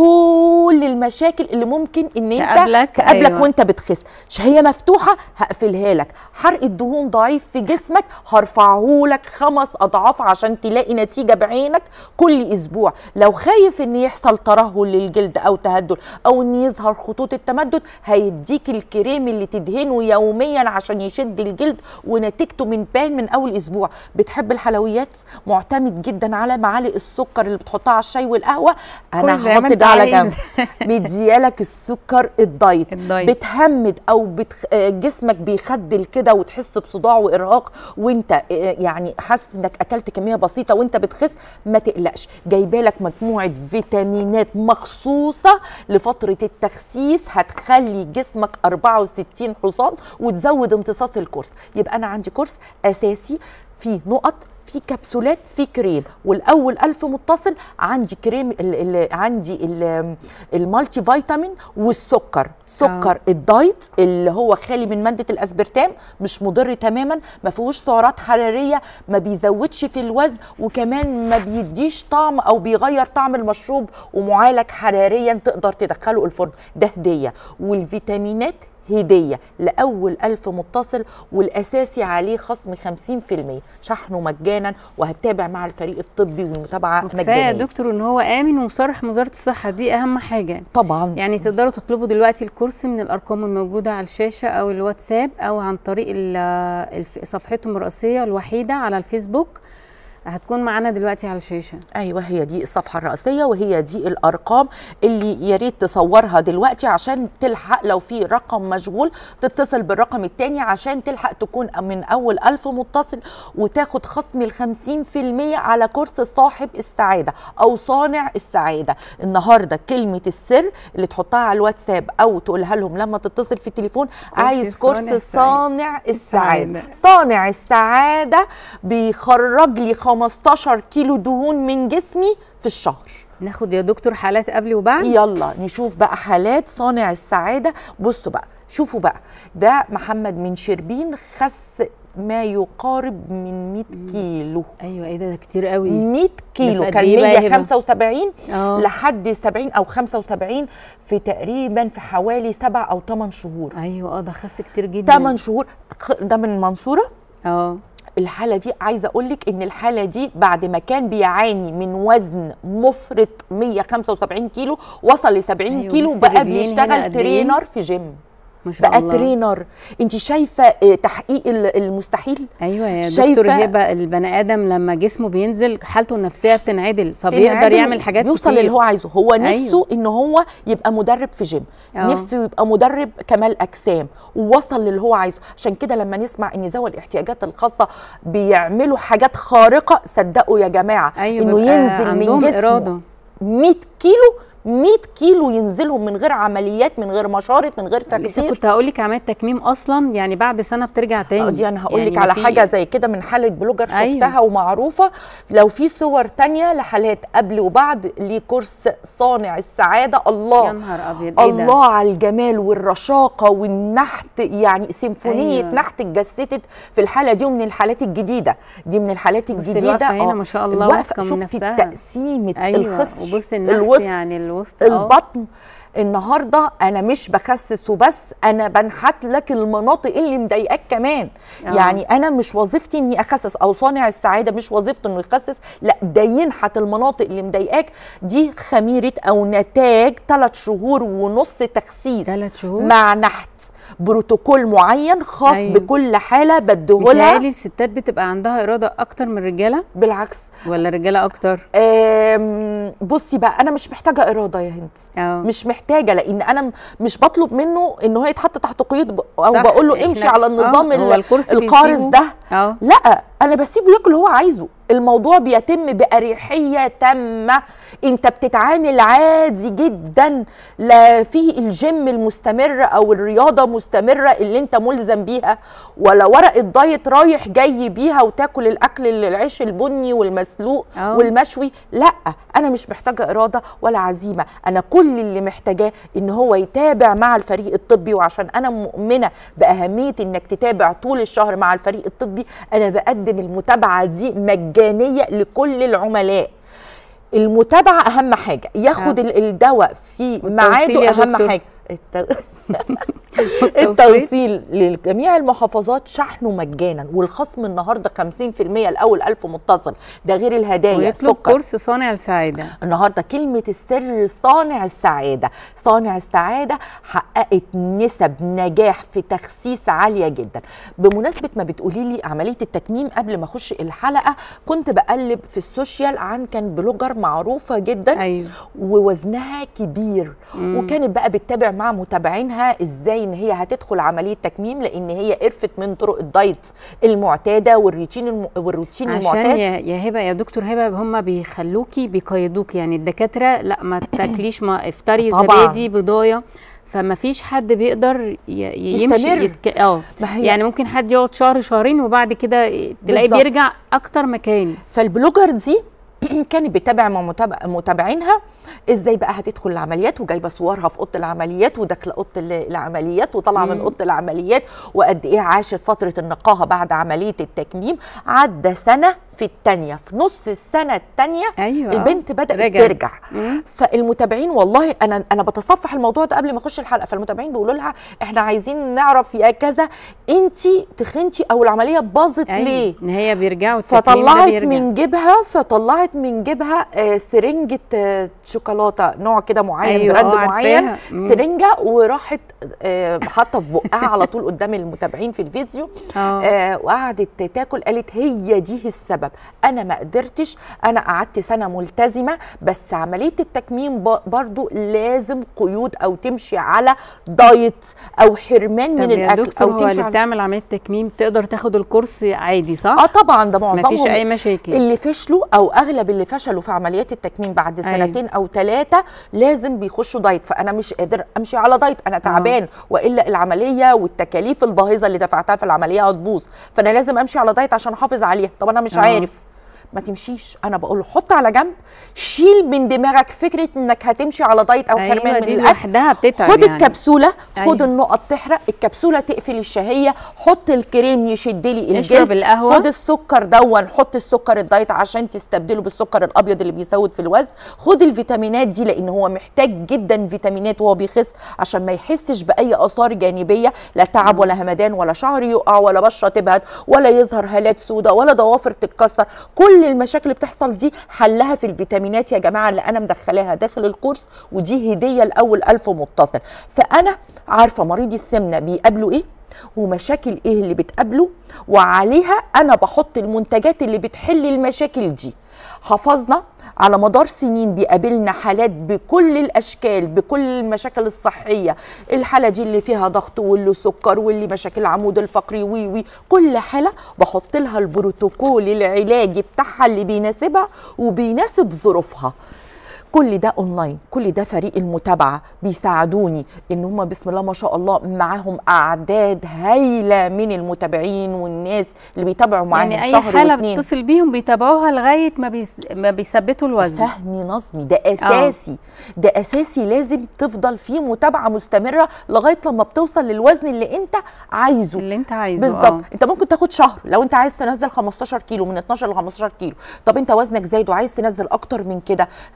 كل المشاكل اللي ممكن ان انت تقابلك, تقابلك أيوة. وانت بتخس. هي مفتوحه هقفلها لك. حرق الدهون ضعيف في جسمك هرفعه لك خمس اضعاف عشان تلاقي نتيجه بعينك كل اسبوع. لو خايف ان يحصل ترهل للجلد او تهدل او ان يظهر خطوط التمدد هيديك الكريم اللي تدهنه يوميا عشان يشد الجلد ونتيجته من بان من اول اسبوع. بتحب الحلويات؟ معتمد جدا على معالق السكر اللي بتحطها على الشاي والقهوه. انا هحط ده على جنب. مديالك السكر الدايت. الدايت بتهمد او بتخ... جسمك بيخدل كده وتحس بصداع وارهاق وانت يعني حاسس انك اكلت كميه بسيطه وانت بتخس. ما تقلقش، جايبالك مجموعه فيتامينات مخصوصه لفتره التخسيس هتخلي جسمك أربعة وستين حصان وتزود امتصاص الكورس. يبقى انا عندي كورس اساسي فيه نقط، في كبسولات، في كريم. والاول ألف متصل عندي كريم ال ال عندي ال المالتي فيتامين والسكر. سكر آه. الدايت اللي هو خالي من ماده الاسبرتام، مش مضر تماما، ما فيهوش سعرات حراريه، ما بيزودش في الوزن، وكمان ما بيديش طعم او بيغير طعم المشروب، ومعالج حراريا تقدر تدخله الفرن. ده هديه. والفيتامينات هديه لاول ألف متصل، والاساسي عليه خصم خمسين في المية، شحنه مجانا، وهتتابع مع الفريق الطبي والمتابعه مجانيه. كفايه يا دكتور ان هو امن ومصرح من وزاره الصحه، دي اهم حاجه طبعا. يعني تقدروا تطلبوا دلوقتي الكورس من الارقام الموجوده على الشاشه او الواتساب او عن طريق صفحتهم الرئيسيه الوحيده على الفيسبوك، هتكون معانا دلوقتي على الشاشه. ايوه هي دي الصفحه الرئيسيه وهي دي الارقام اللي يا ريت تصورها دلوقتي عشان تلحق لو في رقم مشغول تتصل بالرقم الثاني عشان تلحق تكون من اول ألف متصل وتاخد خصم ال خمسين في المية على كورس صاحب السعاده او صانع السعاده. النهارده كلمه السر اللي تحطها على الواتساب او تقولها لهم لما تتصل في التليفون، عايز كورس صانع, صانع السعاده. صانع السعاده بيخرج لي خمستاشر كيلو دهون من جسمي في الشهر. ناخد يا دكتور حالات قبل وبعد. يلا نشوف بقى حالات صانع السعاده. بصوا بقى، شوفوا بقى، ده محمد من شربين خس ما يقارب من مية كيلو. ايوه ايه ده, ده كتير قوي. مية كيلو كان مية وخمسة وسبعين أوه. لحد سبعين او خمسة وسبعين في تقريبا في حوالي سبع او ثمان شهور. ايوه اه ده خس كتير جدا. ثمان شهور. ده من المنصوره. اه الحالة دي عايزة أقولك إن الحالة دي بعد ما كان بيعاني من وزن مفرط مية وخمسة وسبعين كيلو وصل ل سبعين أيوة كيلو، بقى بيشتغل ترينر في جيم. ما شاء بقى الله. ترينر. انت شايفه تحقيق المستحيل؟ ايوه يا دكتور هبه، البني ادم لما جسمه بينزل حالته النفسيه بتنعدل فبيقدر يعمل حاجات يوصل كتير. اللي هو عايزه. هو نفسه أيوه. ان هو يبقى مدرب في جيم. أوه. نفسه يبقى مدرب كمال اجسام ووصل للي هو عايزه. عشان كده لما نسمع ان ذوي الاحتياجات الخاصه بيعملوا حاجات خارقه، صدقوا يا جماعه أيوه انه ينزل من جسمه إرادة. مية كيلو مية كيلو ينزلهم من غير عمليات، من غير مشارط، من غير تكسير. لسه كنت هقول لك عمليه تكميم اصلا يعني بعد سنه بترجع تاني. دي انا هقول لك يعني على حاجه زي كده من حاله بلوجر شفتها أيوه. ومعروفه. لو في صور تانية لحالات قبل وبعد لكورس صانع السعاده، الله يا نهار ابيض الله على الجمال والرشاقه والنحت، يعني سيمفونيه أيوه. نحت اتجسدت في الحاله دي. ومن الحالات الجديده دي من الحالات الجديده اه ما شاء الله واثقه من نفسها. شفتي تقسيمه أيوه. الخصر الوسط يعني الوسط البطن النهارده انا مش بخسس وبس، انا بنحت لك المناطق اللي مضايقاك كمان. أوه. يعني انا مش وظيفتي اني اخسس، او صانع السعاده مش وظيفته انه يخسس، لا ده ينحت المناطق اللي مضايقاك. دي خميره او نتاج ثلاث شهور ونص تخسيس، ثلاث شهور مع نحت بروتوكول معين خاص. أيوه. بكل حاله بديهولها. بتهيألي الستات بتبقى عندها اراده اكتر من الرجاله. بالعكس. ولا الرجاله اكتر؟ بصي بقى، انا مش محتاجه اراده يا هند. أوه. مش محتاجه، لان انا مش بطلب منه ان هو يتحط تحت قيود او بقول له امشي على النظام القارص ده. أوه. لا، انا بسيبه ياكل اللي هو عايزه. الموضوع بيتم بأريحية تامة. انت بتتعامل عادي جدا، لا فيه الجيم المستمر او الرياضة مستمرة اللي انت ملزم بيها، ولا ورقة دايت رايح جاي بيها وتاكل الاكل العيش البني والمسلوق أوه. والمشوي. لا، انا مش محتاجة ارادة ولا عزيمة. انا كل اللي محتاجاه ان هو يتابع مع الفريق الطبي، وعشان انا مؤمنة بأهمية انك تتابع طول الشهر مع الفريق الطبي، انا بقدم المتابعة دي مجانية لكل العملاء. المتابعة أهم حاجة، ياخد آه. الدواء في ميعاده أهم حاجة. التوصيل لجميع المحافظات شحنه مجانا، والخصم النهارده خمسين في المية لاول ألف متصل، ده غير الهدايا. ويطلب كورس صانع السعاده. النهارده كلمه السر صانع السعاده. صانع السعاده حققت نسب نجاح في تخسيس عاليه جدا. بمناسبه ما بتقولي لي عمليه التكميم، قبل ما اخش الحلقه كنت بقلب في السوشيال عن كان بلوجر معروفه جدا. أيوه. ووزنها كبير. مم. وكانت بقى بتتابع مع متابعينها ازاي ان هي هتدخل عمليه تكميم، لان هي قرفت من طرق الدايت المعتاده والروتين الم... والروتين عشان المعتاد. عشان يا... يا هبه يا دكتور هبه، هم بيخلوكي بيقيدوكي، يعني الدكاتره لا ما تاكليش، ما افطري زبادي بضايه، فما فيش حد بيقدر ي... يمشي يتك... اه يعني ممكن حد يقعد شهر شهرين وبعد كده تلاقيه بيرجع اكتر مكان. فالبلوجر دي كانت بتتابع مع متابعينها ازاي بقى هتدخل العمليات، وجايبه صورها في اوضه العمليات وداخله اوضه العمليات وطالعه من اوضه العمليات، وقد ايه عاشت فتره النقاهه بعد عمليه التكميم. عدى سنه في الثانيه، في نص السنه الثانيه أيوة. البنت بدات رجعت. ترجع. مم. فالمتابعين والله انا انا بتصفح الموضوع ده قبل ما اخش الحلقه، فالمتابعين بيقولوا لها احنا عايزين نعرف يا كذا انت تخنتي او العمليه باظت. أيوة. ليه؟ ان هي بيرجعوا فطلعت من جيبها فطلعت من جيبها آه سرنجه آه شوكولاته نوع كده معين. أيوة. براند معين، سرنجه، وراحت آه حاطه في بقها على طول قدام المتابعين في الفيديو. آه وقعدت تاكل. قالت هي دي السبب، انا ما قدرتش، انا قعدت سنه ملتزمه، بس عمليه التكميم برضو لازم قيود او تمشي على دايت او حرمان من الاكل. او تمشي اللي على... بتعمل عمليه تكميم تقدر تاخد الكورس عادي صح؟ اه طبعا، ده معظمهم مفيش اي مشاكل. اللي فشلوا او اغلب اللي فشلوا في عمليات التكميم بعد سنتين أيوة. او ثلاثه لازم بيخشوا دايت. فانا مش قادر امشي على دايت، انا تعبان أوه. والا العمليه والتكاليف الباهظه اللي دفعتها في العمليه هتبوظ، فانا لازم امشي على دايت عشان احافظ عليها. طب انا مش أوه. عارف، ما تمشيش. انا بقول له حط على جنب، شيل من دماغك فكره انك هتمشي على دايت او حرمان. أيوة من الاكل لوحدها بتتعب. خد يعني. الكبسوله، خد أيوة. النقط تحرق، الكبسوله تقفل الشهيه، حط الكريم يشد لي الجلد، اشرب القهوه، خد السكر دون، حط السكر الدايت عشان تستبدله بالسكر الابيض اللي بيزود في الوزن، خد الفيتامينات دي لان هو محتاج جدا فيتامينات وهو بيخس عشان ما يحسش باي اثار جانبيه، لا تعب ولا همدان ولا شعر يقع ولا بشره تبهت ولا يظهر هالات سوداء ولا ضوافر تتكسر. كل المشاكل اللي بتحصل دي حلها في الفيتامينات يا جماعه اللي انا مدخلاها داخل الكورس، ودي هديه لاول ألف متصل. فانا عارفه مريضي السمنه بيقابلوا ايه ومشاكل ايه اللي بتقابله، وعليها انا بحط المنتجات اللي بتحل المشاكل دي. حفظنا على مدار سنين بيقابلنا حالات بكل الاشكال، بكل المشاكل الصحيه، الحاله دي اللي فيها ضغط واللي سكر واللي مشاكل العمود الفقري وي وي كل حاله بحط لها البروتوكول العلاجي بتاعها اللي بيناسبها وبيناسب ظروفها. كل ده اونلاين، كل ده فريق المتابعه بيساعدوني ان هم بسم الله ما شاء الله معاهم اعداد هايله من المتابعين والناس اللي بيتابعوا معاهم يعني شهر اي حاله بتتصل بيهم بيتابعوها لغايه ما بيس... ما بيثبتوا الوزن. فهمي نظمي ده اساسي. أوه. ده اساسي، لازم تفضل فيه متابعه مستمره لغايه لما بتوصل للوزن اللي انت عايزه اللي انت عايزه بالظبط. انت ممكن تاخد شهر لو انت عايز تنزل خمستاشر كيلو، من اتناشر ل خمستاشر كيلو. طب انت وزنك زايد وعايز تنزل اكتر من كده، هتنزل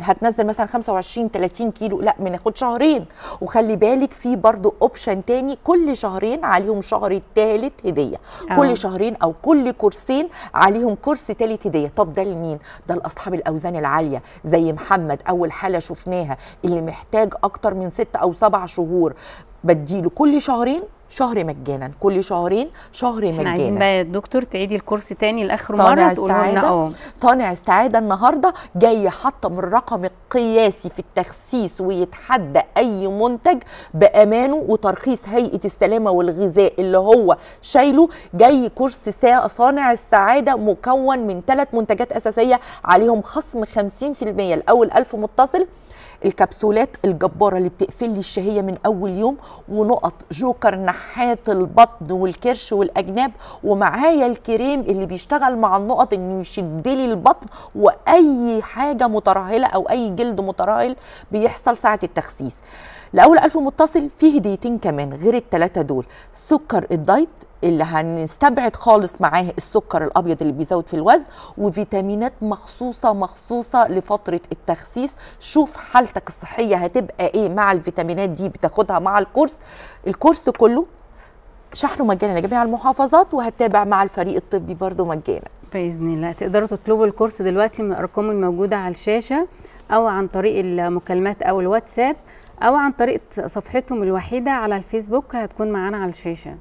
مثلا خمسة وعشرين تلاتين كيلو، لا بناخد شهرين. وخلي بالك في برضو اوبشن تاني، كل شهرين عليهم شهر الثالث هديه، أوه. كل شهرين او كل كورسين عليهم كورس ثالث هديه. طب ده لمين؟ ده لاصحاب الاوزان العاليه زي محمد اول حاله شفناها اللي محتاج اكتر من ست او سبع شهور، بديله كل شهرين شهر مجانا، كل شهرين شهر مجانا. احنا عايزين بقى يا دكتور تعيدي الكورس تاني لاخر مره تقولوا لنا. اه طانع استعاده النهارده جاي حاطه من الرقم القياسي في التخسيس ويتحدى اي منتج بامانه وترخيص هيئه السلامه والغذاء اللي هو شايله. جاي كورس صانع السعاده مكون من ثلاث منتجات اساسيه عليهم خصم خمسين في المية لاول ألف متصل، الكبسولات الجباره اللي بتقفل لي الشهيه من اول يوم، ونقط جوكر نحات البطن والكرش والاجناب، ومعايا الكريم اللي بيشتغل مع النقط انه يشد لي البطن واي حاجه مترهله او اي جلد مترهل بيحصل ساعه التخسيس. لاول ألف متصل في هديتين كمان غير الثلاثه دول، سكر الدايت اللي هنستبعد خالص معاه السكر الابيض اللي بيزود في الوزن، وفيتامينات مخصوصه مخصوصه لفتره التخسيس. شوف حالتك الصحيه هتبقى ايه مع الفيتامينات دي، بتاخدها مع الكورس. الكورس كله شحنه مجانا لجميع المحافظات، وهتابع مع الفريق الطبي برضو مجانا باذن الله. تقدروا تطلبوا الكورس دلوقتي من الارقام الموجوده على الشاشه، او عن طريق المكالمات او الواتساب، او عن طريق صفحتهم الوحيده على الفيسبوك هتكون معانا على الشاشه.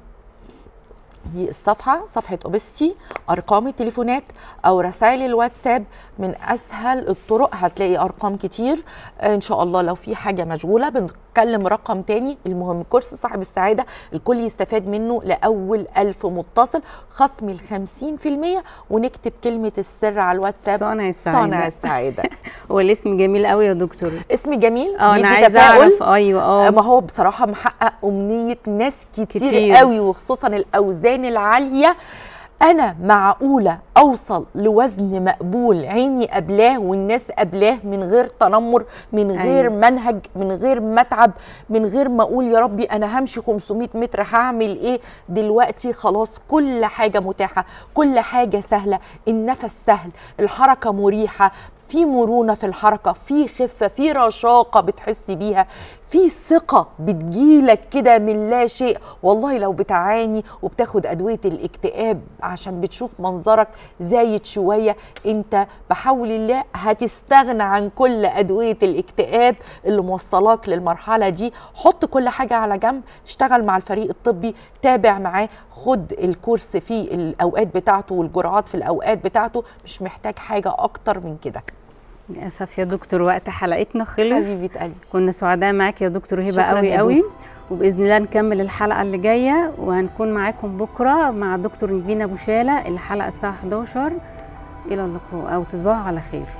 دي الصفحه، صفحه اوبستي، ارقام التليفونات او رسائل الواتساب من اسهل الطرق. هتلاقي ارقام كتير ان شاء الله. لو في حاجه مشغوله بنتكلم رقم تاني. المهم كورس صاحب السعاده الكل يستفاد منه لاول ألف متصل، خصم ال خمسين في المية، ونكتب كلمه السر على الواتساب صانع السعاده. صانع السعاده. هو الاسم جميل قوي يا دكتور. اسم جميل، اه انا عايزه اعرف. ايوه اه ما هو بصراحه محقق امنيه ناس كتير, كتير قوي، وخصوصا الاوزان العاليه. أنا معقولة أوصل لوزن مقبول عيني قبلاه والناس قبلاه من غير تنمر، من غير أيوة. منهج، من غير متعب، من غير ما أقول يا ربي أنا همشي خمسمية متر هعمل إيه؟ دلوقتي خلاص كل حاجة متاحة، كل حاجة سهلة، النفس سهل، الحركة مريحة، في مرونة في الحركة، في خفة، في رشاقة بتحسي بيها، في ثقة بتجيلك كده من لا شيء. والله لو بتعاني وبتاخد أدوية الاكتئاب عشان بتشوف منظرك زايد شوية، انت بحول الله هتستغنى عن كل أدوية الاكتئاب اللي موصلاك للمرحلة دي. حط كل حاجة على جنب، اشتغل مع الفريق الطبي، تابع معاه، خد الكورس في الأوقات بتاعته والجرعات في الأوقات بتاعته، مش محتاج حاجة أكتر من كده. للاسف يا دكتور وقت حلقتنا خلص. حبيبه قلبي، كنا سعداء معاك يا دكتور هبه قوي قوي، وباذن الله نكمل الحلقه اللي جايه، وهنكون معاكم بكره مع دكتور نيفين ابو شاله الحلقه الساعه حداشر. الى اللقاء، او تصبحوا على خير.